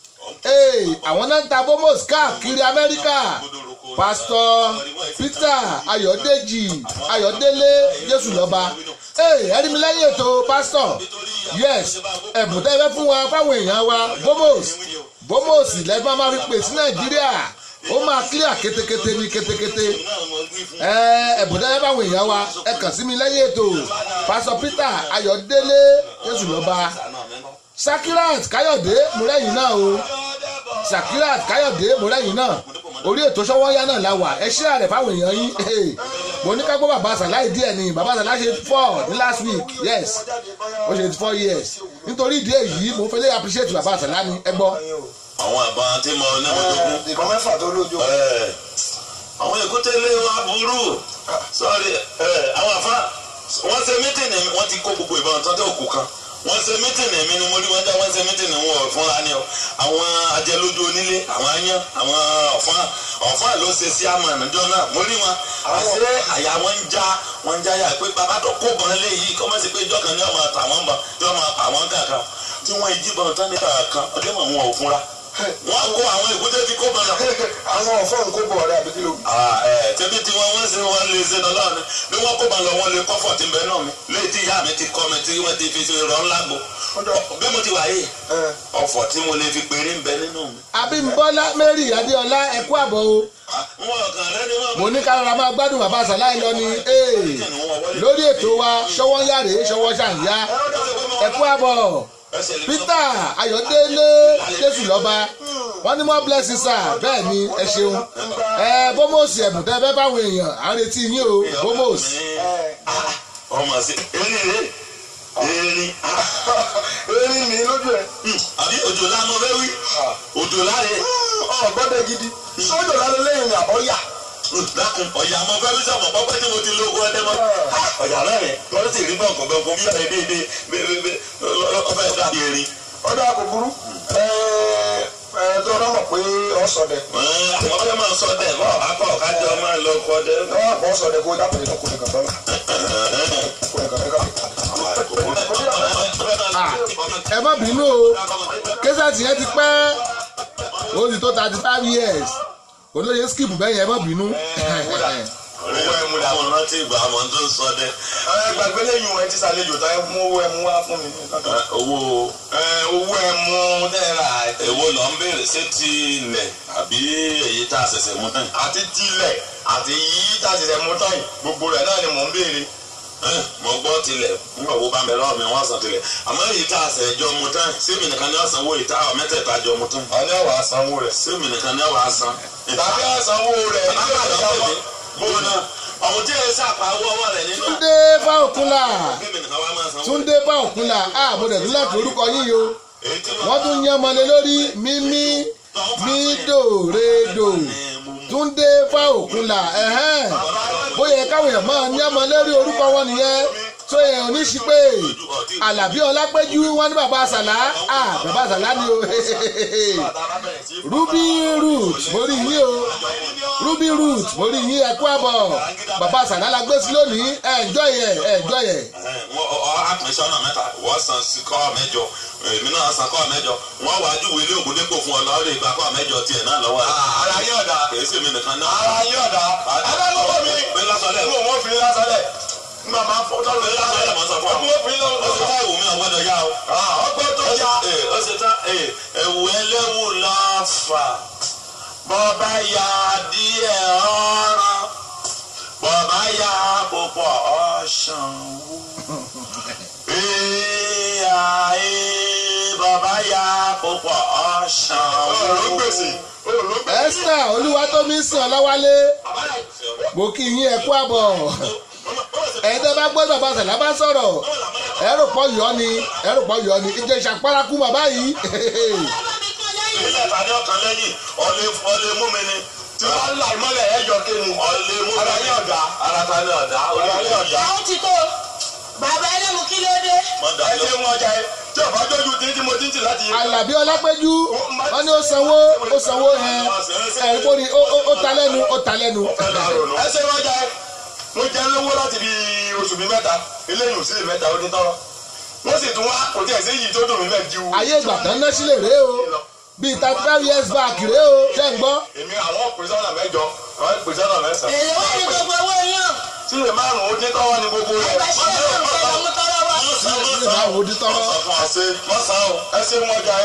S2: àwọn náà ń ta Bomos káàkiri Amẹ́ríkà Pastor Peter Ayọ̀déjì Ayọ̀délé Jésù lọ́ba ẹ̀rí mi lẹ́yìn ètò Pastor yes ẹ̀bùn tẹ́ ẹ fẹ́ fún wa fáwọn èèyàn wa Bomos Bomos lẹ́gbọ́n máa fi pè sí Nàìjíríà ó máa clear kétékété ní kétékété ẹ ẹ̀bùn tẹ́ ẹ fáwọn èèyàn wa ẹ kàn sí mi lẹ́yìn ètò Pastor Peter Ayọ̀délé Jésù lọ́ba Sakirat Káyọ̀dé múrẹ́yìn náà o Sakirat Káyọ̀dé múrẹ́yìn náà orí ètò Ṣọ́wọ́nyá náà la wà ẹ ṣé àrẹ fáwọn èèyàn yín mo ní ká gbọ́ bàbá Sàlá díẹ̀ ni bàbá Sàlá ṣe four ní last week yes ó ṣe four years nítorí ìdí èyí mo fẹ́ lè appreciate bàbá Sàlá ni ẹ gbọ́.
S4: àwọn àbá tí mo ní mo dógún.
S3: ìbọn mẹ́fà tó lójú.
S4: àwọn èkúté lé wa burú sọ́ọ́rì àwọn àfa wọ́n ṣe mítìnì wọ́n ti kó gbogbo ìbọn tó dé òkú kan wọ́n ṣe mítìnì mi ni mo rí wọn dá wọ́n ṣe mítìnì wọn ò fúnra ni ọ àwọn ajẹlójú onílé àwọn aáyán àwọn ọ̀fọ́n ọ̀fọ́n ló ṣe sí àmọ̀ ìjọ náà mo rí wọn àṣẹ àyà wọn ń já wọn ń já yà pé bàbá tó kó bọ̀n lé yìí kọ́ mọ́ sí pé ìjọ kan ní ọmọ àtàwọn bọ̀ tí wọ́n máa pa àwọn kankan tí wọ́n jí bọ̀n tán nípa kan ọdẹ mọ̀ wọn ò fúnra wọ́n kó àwọn èkúté tí kó bọ̀n lọ.
S3: àwọn ọ̀fọ́n kó bọ̀ ọ̀rẹ́ àbí kí ló.
S4: tẹ́bí tí wọ́n wọ́n ṣe wọ́n lè ṣe lọ́lọ́ ni bí wọ́n kó bọ̀n lọ wọ́n lè kọ́fọ̀ tí ń bẹ náà mi léyìí tí ìyá mi ti kọ́ mi tí wọ́n ti fi ṣe rọ́ ńlá gbò bí mo ti wà yìí ọ̀fọ̀ tí mo lè fi péré ń bẹ nínú mi.
S2: Abímbọ́lá Mary Adéọlá ẹkú àbọ̀ o mo ní ká rọra máa gbádùn bàbá Sàlá lọ ni lórí ètò wa Ṣọ́wọ́nyá rèé ṣọwọ́ ṣàǹyá ẹkú àbọ̀ Peter Ayọ̀délé Jésù lọ́ba wọ́n ní more blessings sir bẹ́ẹ̀ ni ẹ ṣeun ẹ Bomos ẹ̀bùn tẹ́ fẹ́ báwọn èèyàn à ń retí yín o Bomos.
S4: ọmọ sí eléyìí erin
S5: erin mi lójú ẹ.
S4: àbí òjò lánàá fẹ́ wí òjò láre.
S5: ọ gbọ́dọ̀ gidi sójò lálẹ́ lẹ́yìn ni àbọ̀ yà.
S4: dákun ọ̀yà mo fẹ́ wí sọ̀mọ̀ pọ́pẹ́ tí mo ti lo owó ẹdẹ mọ́. ọ̀yà rẹ̀ lọ́dún sì rí bọ̀ǹkọ̀ bọ̀ǹkọ̀ bí ọ̀rẹ́ déédéé ọ̀fẹ́ dàbí erin.
S5: ọ̀dọ̀ àkókò tó rọmọ pé ọ sọdẹ.
S4: àwọn ọ̀fẹ́ máa sọ dẹ̀ bọ́ akọ kájọ máa lọ kọ dẹ.
S5: ọ bọ sọdẹ kó dápẹ́ nínú kò ní kàn bá mi.
S2: ẹ má bínú o késàtì yẹn ti pẹ́ ó ti tó thirty five years olóye skip bẹ́ẹ̀ yẹn ẹ má bínú.
S4: owó ẹmu la mo rántí ìgbà àmọ́ tó ń sọ dẹ.
S5: ẹ gbàgbé lẹ́yìn ẹ ti sàlejò tá ẹ mú owó ẹmu wá fún mi.
S4: owó
S5: owó ẹmu náírà.
S4: èwo lọ ń béèrè ṣé ti ilẹ̀ àbí èyí tá a ṣẹ̀ṣẹ̀ mú tán.
S5: àti tilẹ̀ àti yìí tá a ṣẹ̀ṣẹ̀ mú tán yìí gbogbo rẹ̀ náà ni mò ń béèrè.
S4: mo gbọ́ tilẹ̀ nígbà wo bá ń bẹ lọ́wọ́ mi wọ́n san tilẹ̀ àmọ́ èyí tá a ṣẹ̀ jọ mu tán sẹ́mi nìkan ni wọ́n sanwó ìta àwọn mẹ́tẹ̀ẹ̀ta jọ mu tán.
S5: ọ̀nà wà á sanwó rẹ̀.
S4: sẹ́mi nìkan ni wọ́n á san.
S5: tàbí á sanwó rẹ̀ nígbà tó yà wá.
S4: bóyá ọ̀hún tí ẹ sàpà owó rẹ̀ nínú.
S2: Túndé Fáòkúnlà Túndé Fáòkúnlà àbọ̀dẹ̀ tún láti orúkọ yín yo wọ́n tún yán mọ́lẹ̀ lórí mímí mídòrédò Túndé Fáòkúnlà ẹ̀hẹ́n bóyá káwọn èèyàn máa yán mọ́ lórí orúkọ wọn nìyẹn tó yẹ oníṣípè Àlàbí Ọlápẹ́jú wọn ní bàbá àsàlá ah bàbá àsàlá ni o Ruby Root mo rí yín o Ruby Root mo rí yín ẹ kú àbọ̀ bàbá àsàlá la gbé sí lónìí ẹ enjoy ẹ ẹ enjoy ẹ.
S4: àpín sọ́nà mẹ́ta wọ́n san sí kọ́ mẹ́jọ èmi náà san kọ́ mẹ́jọ wọ́n wá júwèé ilé ògùn dépò fún ọ lọ́ọ́ lè gba kọ́ mẹ́jọ tiẹ̀ náà lọ́wọ́ rẹ̀.
S5: ara yín ọ̀dà
S4: kèé sí mi nìkan náà.
S5: ara yín ọ̀dà aláwọ̀ mi
S4: bí lásọ̀lẹ̀
S5: mo wọ́n fi lásọ̀lẹ̀ nígbà máa fọ́ tọ́lù
S4: bí lásọ̀lẹ̀ mọ̀ sọ fún ọ.
S5: mo fi lọ́wọ́
S4: ó sì ká ìwò mi ọgbọ́dọ̀ yá o.
S5: ọgbọ́n tó yá.
S4: ó sì tán ẹ̀wù ẹlẹ́wù lọ́fà bọ́bá ya díẹ̀ ọ̀ràn bọ́bá ya púpọ̀ ọ̀ṣàn wù. bọ́bá ya púpọ̀ ọ̀ṣàn wù.
S5: olùgbèsè olùgbèsè.
S2: Esther Olúwatómísìn Ọláwálé mo kí yín ẹ kú àbọ̀ ẹ̀ẹ́dẹ́ bá gbọ́ bàbá àsàlá bá sọ̀rọ̀ ẹ̀rù pọ̀ yọ ni ẹ̀rù pọ̀ yọ ni ìjọ ìṣàpárakú bàbá yìí.
S4: ilé ìtàdé ọkàn lẹ́yìn ọ̀lẹ́ mú mi ni.
S5: tí wọ́n là mọ́lẹ̀ ẹ̀ yọ kí ni.
S4: ọ̀lẹ́ mú mi
S5: ara yín ọ̀dà.
S4: ara ta ni ọ̀dà.
S5: ara yín ọ̀dà.
S6: ó ti tó bàbá ẹlẹ́mu kí ló dé.
S5: ẹ ṣe wọn jẹ tí ọba jójú tí tí mo ti ń tì láti.
S2: Àlàbí Ọlápẹ́jú wọn ní ó sanwó ó sanwó yẹn ẹ̀rí kò ní ó ta lẹ́nu ó ta lẹ́nu.
S5: ẹ ṣe wọn jẹ mo jẹ lówó láti bí oṣù bíi mẹ́ta eléyìí ò sí lè mẹ́ta ó dín tọrọ wọ́n sì tún wá kò tí ẹ̀ sí yìí tó dùn mí bẹ́ẹ̀ ju.
S2: ayé ìgbà tán ná sílẹ̀ rèé o bíi thirty five years back rèé o ṣé ń gbọ́.
S5: èmi àwọn pèsè ọ̀nà mẹ́jọ àwọn pèsè ọ̀nà mẹ́sàn-án.
S6: èlé wọ́n ní gbogbo owó yàn.
S5: tí lè márùn ó dín tọrọ ní gbogbo rẹ̀.
S6: ẹgbẹ́ ṣe é lọ́nà tẹ́lẹ̀ mú tọrọ wá.
S2: ilé máa wò ó di tọrọ.
S5: ẹsẹ mọ́sàn án ẹ ṣe wọn jà ẹ.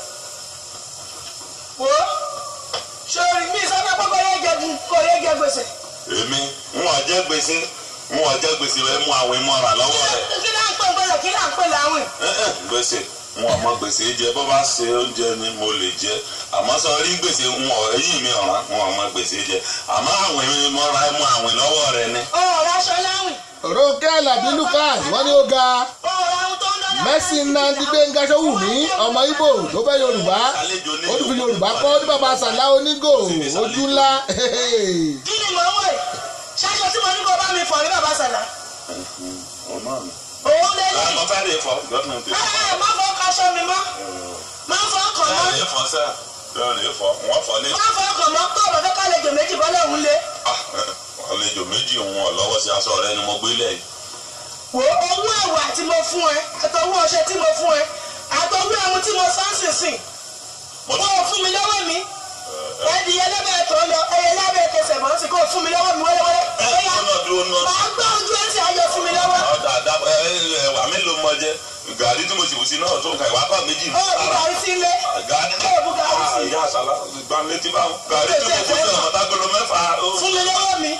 S6: wo sori mi sábà kọ́kọ́ yẹ jẹ kò yẹ jẹ gbèsè.
S4: èmi ń wọ́n jẹ́ gbèsè ń wọ́n jẹ́ gbèsè rẹ̀ mú àwọn ìmọ̀ràn lọ́wọ́ rẹ̀.
S6: kí là ń pè gbèsè kí là ń pè láwìn.
S4: gbèsè ń wọ́n mọ gbèsè jẹ bó bá ṣe oúnjẹ ni mo lè jẹ àmọ́ sọ rí gbèsè ń wọ́n eyín mi ọ̀ràn ń wọ́n mọ gbèsè jẹ àmọ́ àwọn ìmọ̀ràn mú àwọn lọ́wọ́ rẹ̀ ni.
S6: ọ̀rọ̀ aṣọ láwìn.
S2: Rónkẹ́ Àlàbí Lucas wọ́n ní ó ga
S6: ọ̀rọ̀ àwọn tó ń dáná.
S2: Mercy Nnamdi Gbénga Ṣówùmí ọmọ Ìgbò tó fẹ́ Yorùbá ó tún fi Yorùbá kọ́ ní bàbá àsàlá onígò ojú ńlá.
S6: kí ni mò ń wẹ̀ ṣáṣọ tí mo ní kó bá mi fọ̀ ní bàbá àsàlá. òun lè lè.
S4: mo fẹ́ lè fọ gbọ́dọ̀ tó.
S6: ẹ má fọ kaṣọ mi mọ́ má fọ ọkọ̀ mọ́.
S4: ẹ lè fọ sẹ́ ẹ lè fọ wọ́n fọ ní.
S6: má fọ ọkọ̀ mọ́ tó o bá fẹ́ kálejò méjì bọ́lẹ̀ òun lé.
S4: àlejò méjì òun lọ́wọ́ sí aṣọ rẹ ni mo gbé lẹ̀ yìí.
S6: wo owó ẹ̀wà tí mo fún ẹ àtọwọ́ ọṣẹ tí mo fún ẹ àtọwọ́ ẹmu tí mo sá sísìn kó o fún mi lọ́wọ́ mi ẹ̀dì ẹlẹ́bẹ̀ẹ́ tó lọ ẹyẹ lábẹ́ kẹsẹ̀ mọ́ sí kó o fún mi lọ́wọ́ mi wẹ́lẹ́wẹ́lẹ́ ẹ̀yà máa gbọ́ ojú ẹ̀sẹ̀ ayọ̀ fún mi lọ́wọ́.
S4: ọ̀dà àdá ẹ̀wà mélòó mọ jẹ gàrí tí mo sì bù sí náà tó nǹkan ìwà kọ́ méjì.
S6: ó bu gàrí sí ilé
S4: gàrí
S6: ó bu gàrí sí ilé.
S4: ìyá àṣàlá gbà létí báwọn gàrí tí mo bù sí ọ̀nà tágbélé mẹ́fà.
S6: fún mi lọ́wọ́ mi.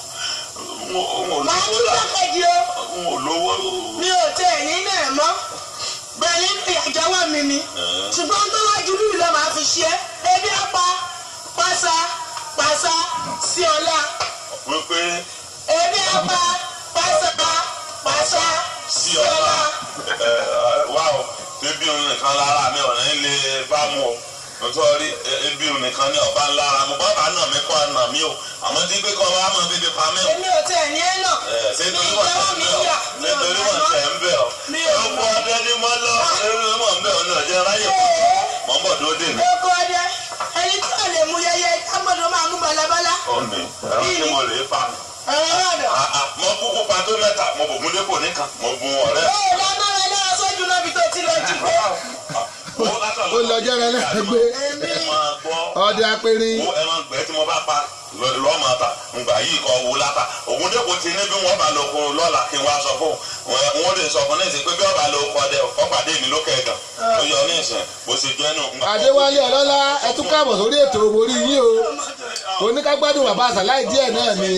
S6: máa tún dákẹ́jì o.
S4: n ò lówó.
S6: mi ò tẹ ẹ̀yìn náà mọ́ bẹ́ẹ̀ ní ìyàjọ́wọ́ mi ni ṣùgbọ́n tó wájú lù lọ máa fi ṣe é ebi apá pàṣà pàṣà sí ọlá.
S4: wípé.
S6: ebi apá pàṣà pàṣà sí ọlá.
S4: wá o bíbí òun nìkan lára mi ọ̀nà ilé bá mú o nítorí ebi òun nìkan ní ọba ńlára mo bá bá nà mí kọ́ nà mí o àmọ́ tí pé kọ́ wa mọ̀ bíbí pa mí o.
S6: èmi ò tẹ̀ ní ẹ náà.
S4: ṣé torí wọ́n tẹ̀ ń bẹ̀ ọ́ ṣé torí wọ́n tẹ̀ ń bẹ̀ ọ́ ọkọ̀ ọdẹ ni mo lọ ẹ̀rọ mọ̀ ń bẹ̀ ọ́ ní ọ̀jẹ̀ ráyè mọ̀ ń bọ̀ dúró dè mí.
S6: ọkọ̀ ọdẹ ẹni tí ò lè mú yẹyẹ kágbọ́dọ̀ máa mú balabala.
S4: ó ní ẹ̀rọ tí mo lè fa mi. mo kúkú pa tó mẹ́ta mo bò múlé kò ní kan mo gun ọ̀rẹ́.
S6: ó lágbára náà sójú náà bí tó ti lọ jù pé.
S2: ó lọ jẹ́rẹ lẹ́gbẹ́ ọdẹ apẹ̀rin.
S4: wo ẹran gbẹ tí mo bá pa lọ́mọ ta ngbà yìí kọ́ wo láta ògùn dẹ́kun ti ní bí wọ́n bá lọ kó lọ́la kí n wá sọ fún un wọ́n lè sọ fún ní ìsìn pé bí wọ́n bá lọ kọ́ dẹ ọ̀pàdé mi lókè ẹ̀gàn ó yọ ní ìsìn bó ṣe jẹ́ nù.
S2: Adéwálé Ọlọ́lá ẹ tún káàbọ̀ sórí ètò orí yín o oníkágbádùn bàbá àṣàláì díẹ̀ náà ni.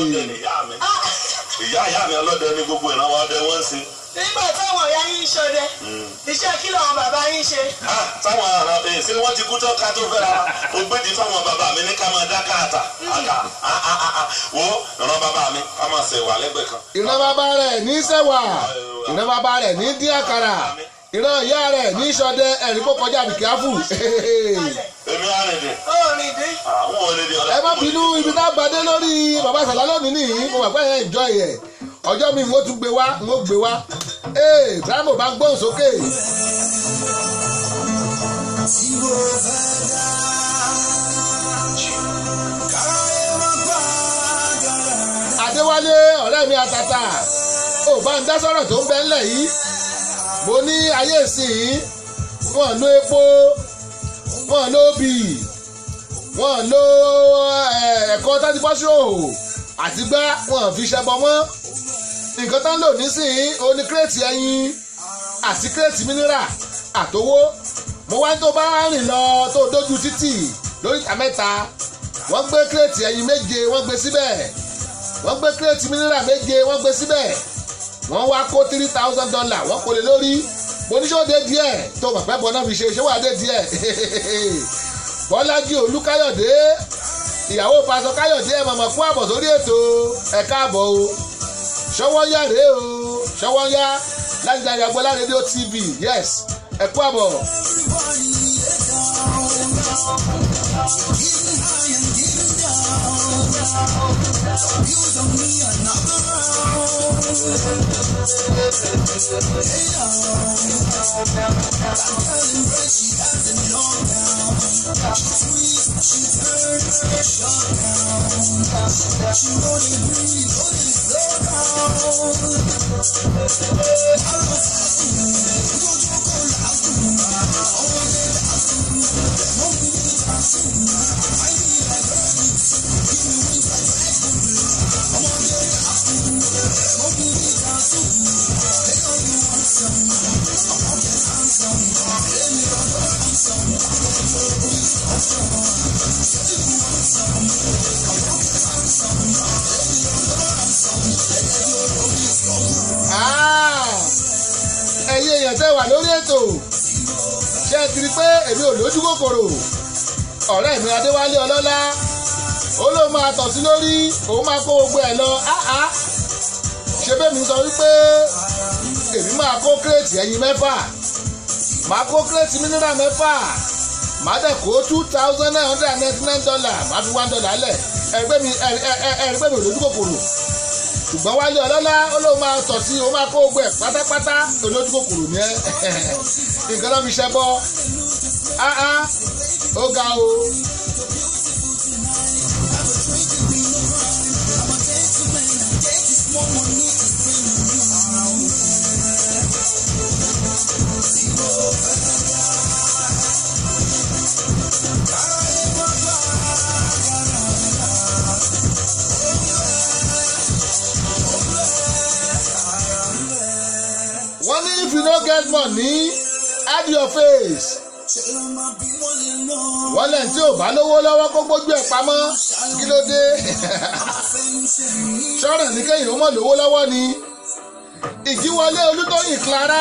S4: ìyá ìyá mi ọlọ́dẹ ní gbogbo ìrànwọ́ ọdẹ wọ́n ń sin.
S6: nígbà táwọn ìyá yín ṣọdẹ iṣẹ́ kí làwọn bàbá yín ṣe.
S4: táwọn ará bẹ́ẹ̀ ṣé wọ́n ti kú tán ká tó fẹ́ra o gbèdì fáwọn bàbá mi ní ká máa dá káàtà àgà wo ìran bàbá mi ká máa ṣẹ̀wà lẹ́gbẹ̀ẹ́ kan.
S2: ìran bàbá rẹ̀ ní ṣẹ̀wà ìran bàbá rẹ̀ ní dín àkàrà ìran ìyá rẹ̀ ní ṣọdẹ ẹ̀rí kó kọjá àbíkíáfù.
S4: èmi àrìndìn.
S6: ó rìn dín.
S4: àwọn òrìndìn ọ̀la.
S2: ẹ má bínú ibi tá a gbadé lórí bàbá àṣàlá lónìí nìyí mo wà pé ẹ̀ ń jọ ìyẹ̀ ọjọ́ mi mo tún gbé wá mo gbé wá ee Bravo bá ń gbóhùn sókè. Adéwálé ọ̀rẹ́ mi àtàtà ò bá ń dá sọ̀rọ̀ tó ń bẹ ńlẹ̀ yìí mo ní ayé ìsìn wọn lo epo wọn lo obì wọn lo ẹ̀kọ́ tàbí bọ́sùn àti gbá wọn fi ṣẹbọ mọ́ nǹkan tán lò nísìnyí oní kírètì ẹyin àti kírètì mínírà àtowó mo wá tó bá rìn lọ tó dójú títì lórí ìta mẹ́ta wọ́n gbé kírètì ẹyin méje wọ́n gbé síbẹ̀ wọ́n gbé kírètì mínírà méje wọ́n gbé síbẹ̀ wọ́n wá kó three thousand dollar wọ́n kò lè lórí oníṣòwòdé díẹ̀ tó mọ̀ pẹ́ bọ́ náà fi ṣe ṣé wàá dé díẹ̀ Bọ́lájí Olúkáyọ̀dé ìyàwó pásọ Káyọ̀dé ẹ̀ mọ̀mọ́ fún àbọ̀ sórí ètò ẹ̀ káàbọ̀ o ṣọwọ́nyá rèé o ṣọwọ́nyá láti darí Agboola rédíò T V yes ẹ kú àbọ̀. ẹ̀yin èèyàn tẹ́ wà lórí ètò ṣé ẹ ti rí pé èmi ò lójú kòkòrò ọ̀rẹ́ mi Adéwálé Ọlọ́lá ó ló máa tọ̀ sí lórí òun máa kó gbogbo ẹ̀ lọ áá ṣe bẹ́ẹ̀ mi sọ wípé èmi máa kó kírètì ẹyin mẹ́fà máa kó kírètì mínírà mẹ́fà máa dẹ̀ kó two thousand nine hundred and ninety nine dollar máa fi one dollar lẹ̀ ẹ̀rígbẹ́ mi ẹ̀rígbẹ́ mi ò lójú kòkòrò ṣùgbọ́n Wálé Ọlọ́lá ó ló máa tọ̀ sí ó máa kó gbẹ pátápátá olójú kòkòrò ní ẹ nǹkan náà fi ṣẹ́ bọ́ áá ó ga o. If you no get money, add your face. Wọ́n lẹ̀ tí ò bá lówó lọ́wọ́ kó gbójú ẹ̀ pamọ́ kí ló dé? Ṣọ́rọ̀ ní kéyìn ó mọ̀ lówó lọ́wọ́ ni. Ìjíwọlé Olútóyìn Clara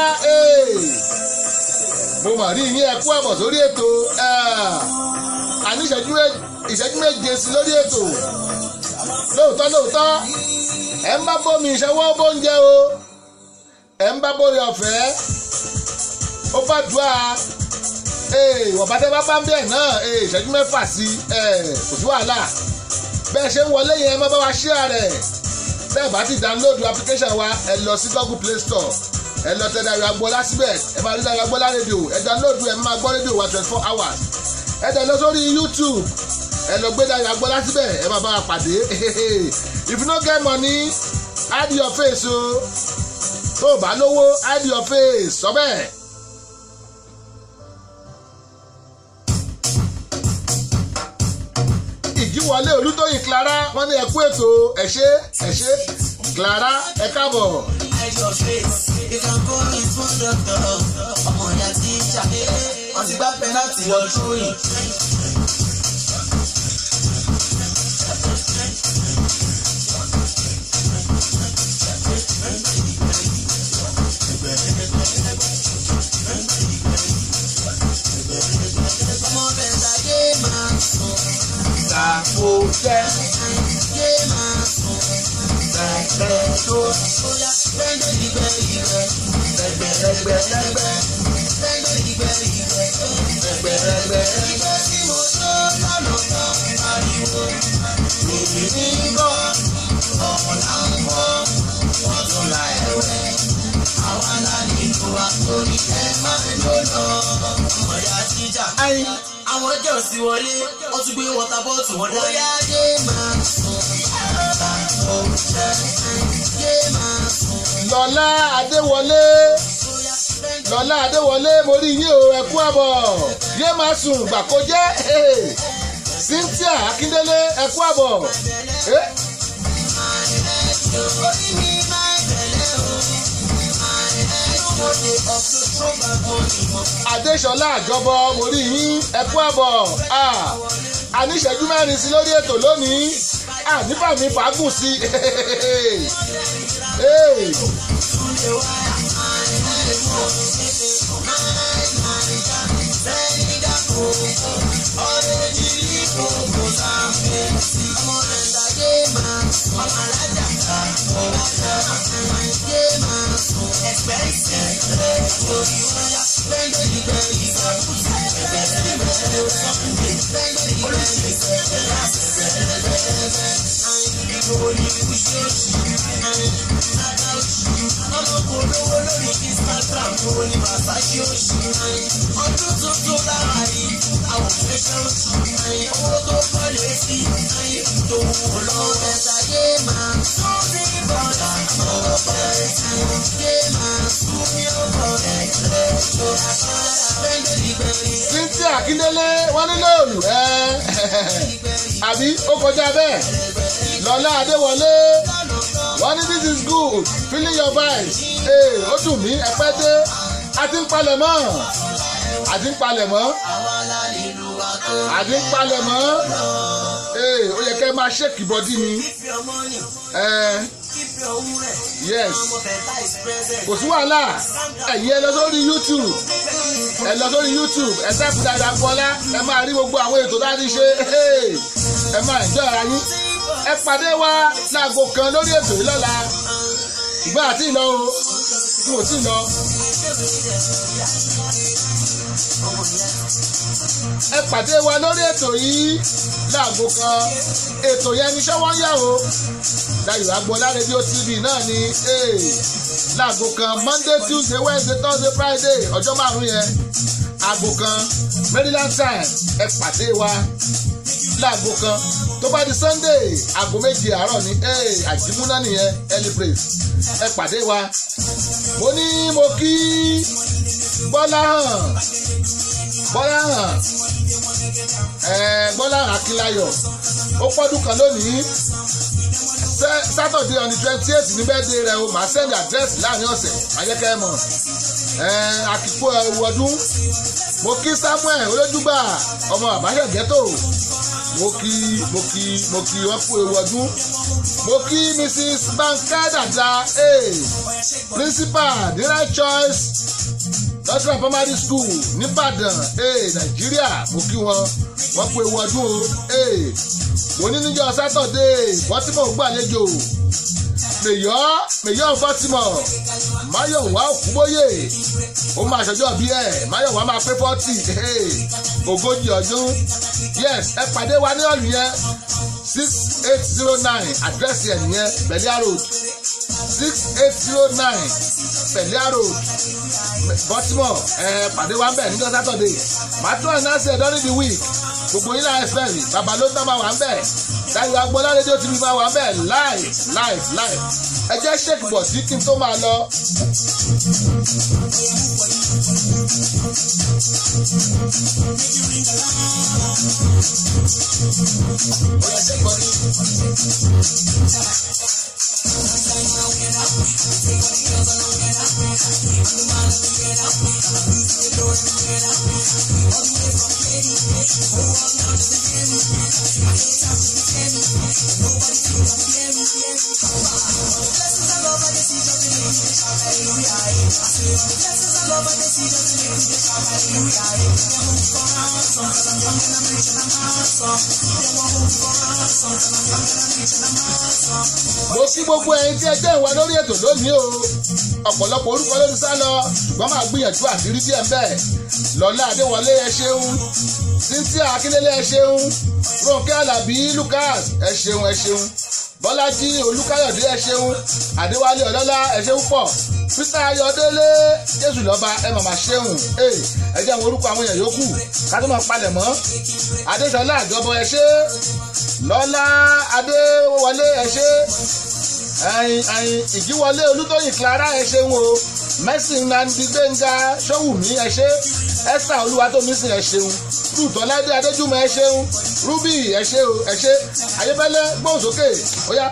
S2: mo mà rí yín ẹ̀kú àbọ̀ sórí ètò àní ìṣẹ́jú méje sí lórí ètò. Lóòótọ́ lóòótọ́ ẹ̀ ń bá bómi ìṣẹ́wọ́ bóúnjẹ o. ẹ̀ ń bá bóre ọ̀fẹ́ ó bá dùn á wọ̀n bá tẹ́ bá bá ń bẹ̀ náà ìṣẹ́jú mẹ́fà sí kò sí wàhálà bẹ́ẹ̀ ṣe ń wọlé yẹn ẹ má bá wa share rẹ̀ bẹ́ẹ̀ bá ti download application wa ẹ lọ sí Google Play Store ẹ lọ tẹ Dayọ̀ Agboola síbẹ̀ ẹ máa rí Dayọ̀ Agboola rédíò ẹ download ẹ máa gbọ́ rédíò wa twenty four hours ẹ dẹ̀ lọ sórí YouTube ẹ lọ gbé Dayọ̀ Agboola síbẹ̀ ẹ máa bá wa pàdé if you no get money hide your face o tó o bá lówó hide your face sọ bẹ́ẹ̀. ìjíwọlé Olútóyìn Clara wọ́n ní ẹ kú ètò ẹ ṣé ẹ ṣé Clara ẹ káàbọ̀.
S3: ọmọ ìyá tí ń ṣàké wọ́n ti gbá pẹ́nàtì lọ tróyìn. ọmọ bẹ̀rẹ̀ ayé máa sùn. Àpò jẹ́ yé máa sùn gbẹ̀gbẹ̀ tó bóyá gbẹ̀gbẹ̀ ìgbẹ́ ìgbẹ́ gbẹ̀gbẹ̀ lẹ́gbẹ̀ gbẹ̀gbẹ̀ ìgbẹ́ ìgbẹ́ gbẹ̀gbẹ̀ lẹ́gbẹ̀ ìgbẹ́ tí mo tó lọ́nà kan ariwo lèmi ní bọ́ ọ̀la ń bọ́ wọ́n tún la ẹ̀wẹ̀ àwọn aláàlú wa torí ẹ̀ máa ń lò lọ ọ̀dà jíjà. Àwọn ọjọ́ sí wọlé, wọ́n tún gbé wọ́tà bọ́ọ̀tù wọn dá. Bóyá yé máa sùn, bàbá tó jẹ́ yé máa sùn.
S2: Lọ́lá Adéwọlé Lọ́lá Adéwọlé mo rí yín o ẹ kú àbọ̀ yé máa sùn gbàkó jẹ́ Cynthia Akíndélé ẹ kú àbọ̀. Adéṣọlá Àjọbọ mo rí yín ẹ kú àbọ̀ àníṣẹ́jú mẹ́rin sí lórí ètò lónìí àníbàmí fàágùn sí
S3: ọdún tuntun lára yìí àwọn fẹsẹ̀ owó tó kọ́lé sí tó wù lọ ẹ̀ta yé máa tún sí bọ́lá ọ̀pẹ̀ yé máa tún ní ọkọ̀ ẹ̀jẹ̀ tó
S2: Cynthia Akíndélé wọ́n nílò òòlù ẹ́ àbí ó kọjá bẹ́ẹ̀ Lọ́lá Adéwọlé wọ́n ní this is good feeling your vibes ó dùn mí ẹ pẹ́ dé a ti ń palẹ̀ mọ́ a ti ń palẹ̀ mọ́ a ti ń palẹ̀ mọ́ ó yẹ kẹ́ máa ṣèkì bọ́dí ni yes kò sí wàhálà ẹ̀yin ẹ lọ sórí YouTube ẹ lọ sórí YouTube ẹ sẹ́kù Dayọ̀ Agboola ẹ máa rí gbogbo àwọn ètò láti ṣe ẹ máa ẹ̀jọ́ ara yín ẹ pàdé wa láago kan lórí ètò yìí lọ́la ìgbà àti ìlọ o tí mo ti lọ. ẹ pàdé wa lórí ètò yìí láago kan ètò yẹn ní ṣọ́wọ́n yà o Dayọ̀ Agboola rédíò T V náà ni láago kan Monday Tuesday Wednesday Thursday Friday ọjọ́ márùn yẹn aago kan Maryland time ẹ pàdé wa láago kan tó bá di Sunday aago méje àárọ̀ ní àjímúná nìyẹn early praise ẹ pàdé wa mo ní mo kí Bọ́lá hàn Bọ́lá hàn Bọ́lá hàn Akínláyọ̀ ó pọ́dún kan lónìí Saturday on the twenty eight ní birthday rẹ o màá send address láàrin ọ̀sẹ̀ ayẹ́kẹ́ mọ̀ àkìkò ẹ̀wù ọdún mo kí Samuel Olójúgbà ọmọ àbáṣẹ ghetto mo kí mo kí mo kí wọn kú ewu ọdún mo kí Mrs Banka Dada principal the right choice lọ́tún primary school nìbàdàn Nàìjíríà mo kí wọn wọn kú ewu ọdún o mo ní níjọ́ Saturday wọ́n tí mò ń gbàlejò mèyọ́ mèyọ́ Baltimore Máyọ̀wá Òkúbóyè ó máa ṣọjọ́ bí ẹ̀ Máyọ̀wá máa pé fọ́tì ogójì ọdún yes ẹ pàdé wa ní ọ̀lù yẹn six eight zero nine àdírẹ́sì ẹ̀ nìyẹn Belia Road six eight zero nine Belia Road Baltimore ẹ pàdé wa bẹ́ẹ̀ níjọ́ Saturday màá tún ẹ̀ náà ṣe ẹ̀ during the week gbogbo yín náà ẹ fẹ́ rí bàbá ló ń tán máa wà ń bẹ̀ Táyọ̀ Agboola rédíò tí mi máa wà ń bẹ̀ live live live ẹ jẹ́ ṣèkì bọ̀ sí kí n tó máa lọ. Mo kí gbogbo ẹ̀yin tí ẹ jẹ́ ìwà lórí ètò lónìí o ọ̀pọ̀lọpọ̀ orúkọ ló ti sá lọ ṣùgbọ́n máa gbìyànjú àti rí díẹ̀ bẹ́ẹ̀ Lọ́lá Adéwọlé ẹ ṣeun Cynthia Akíndélé ẹ ṣeun Rónkẹ́ Àlàbí Lucas ẹ ṣeun ẹ ṣeun Bọ́lájí Olúkáyọ̀dé ẹ ṣeun Adéwálé Ọlọ́lá ẹ ṣeun pọ̀ Peter Ayọ̀délé Jésù lọ́ba ẹ màmá ṣeun ẹ jẹ́ àwọn orúkọ àwọn èèyàn yòókù ká tó máa palẹ̀ mọ́ Adéṣọlá Àjọbọ ẹ ṣe Lọ́lá Adéwọlé ẹ ṣe ẹyin ẹyin Ìjíwọlé Olútóyìn Clara ẹ ṣeun o Mercy Nnamdi Gbénga Ṣówùmí ẹ ṣe Esther Olúwatómísìn ẹ ṣeun Ruth Ọládé Adéjúmọ̀ ẹ ṣeun Ruby ẹ ṣe o ẹ ṣe Ayébẹ́lẹ́ gbóhùnsókè ó yá.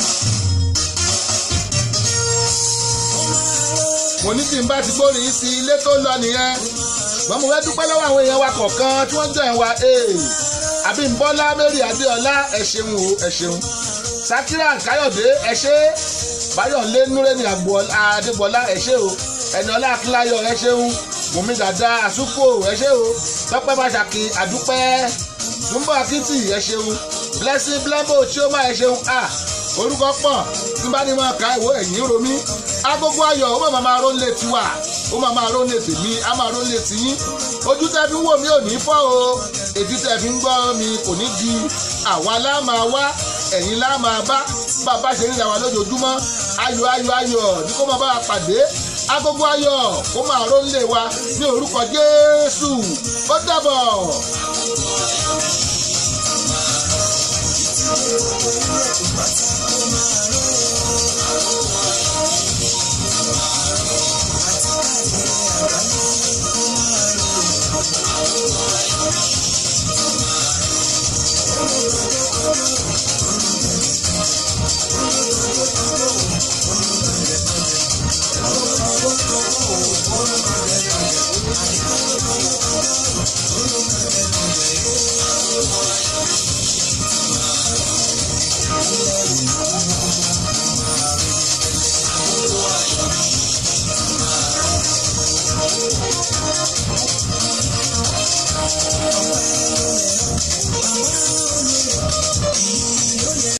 S2: mo ní tí n bá ti gbórin sí ilé tó lọ nìyẹn ṣùgbọ́n mo fẹ́ dúpẹ́ lọ́wọ́ àwọn èèyàn wa kọ̀ọ̀kan tí wọ́n jọ ẹ̀ wá Abímbọ́lá Mary Adéọlá ẹ ṣeun o ẹ ṣeun Sakira Káyọ̀dé ẹ ṣe Báyọ̀lé Núrẹ́ni Adébọ́lá ẹ ṣe o Ẹniọlá Akíláyọ̀ ẹ ṣeun Bùnmi Dàda Àsúkò ẹ ṣe o Tọ́pẹ́ Báṣakì Àdúpẹ́ Túnbọ̀ Akítì ẹ ṣeun Blessing Blembo Chioma ẹ ṣeun a orúkọ pọ̀ tí bá ní máa ka ìwé ẹ̀yìn romi agogo ayọ̀ ó máa máa rólé tiwa ó máa máa rólé tèmi á máa rólé tiyín ojú tẹ́ fi ń wò mí ò ní fọ́ o ètí tẹ́ fi ń gbọ́ mi kò ní di àwa lá máa wá ẹ̀yin lá máa bá bàbá ṣe rí làwọn lójoojúmọ́ ayọ̀ ayọ̀ ayọ̀ ní kó máa bá wa pàdé agogo ayọ̀ kó máa rólé wa ní orúkọ Jésù ó dàbọ̀.
S3: Thank you.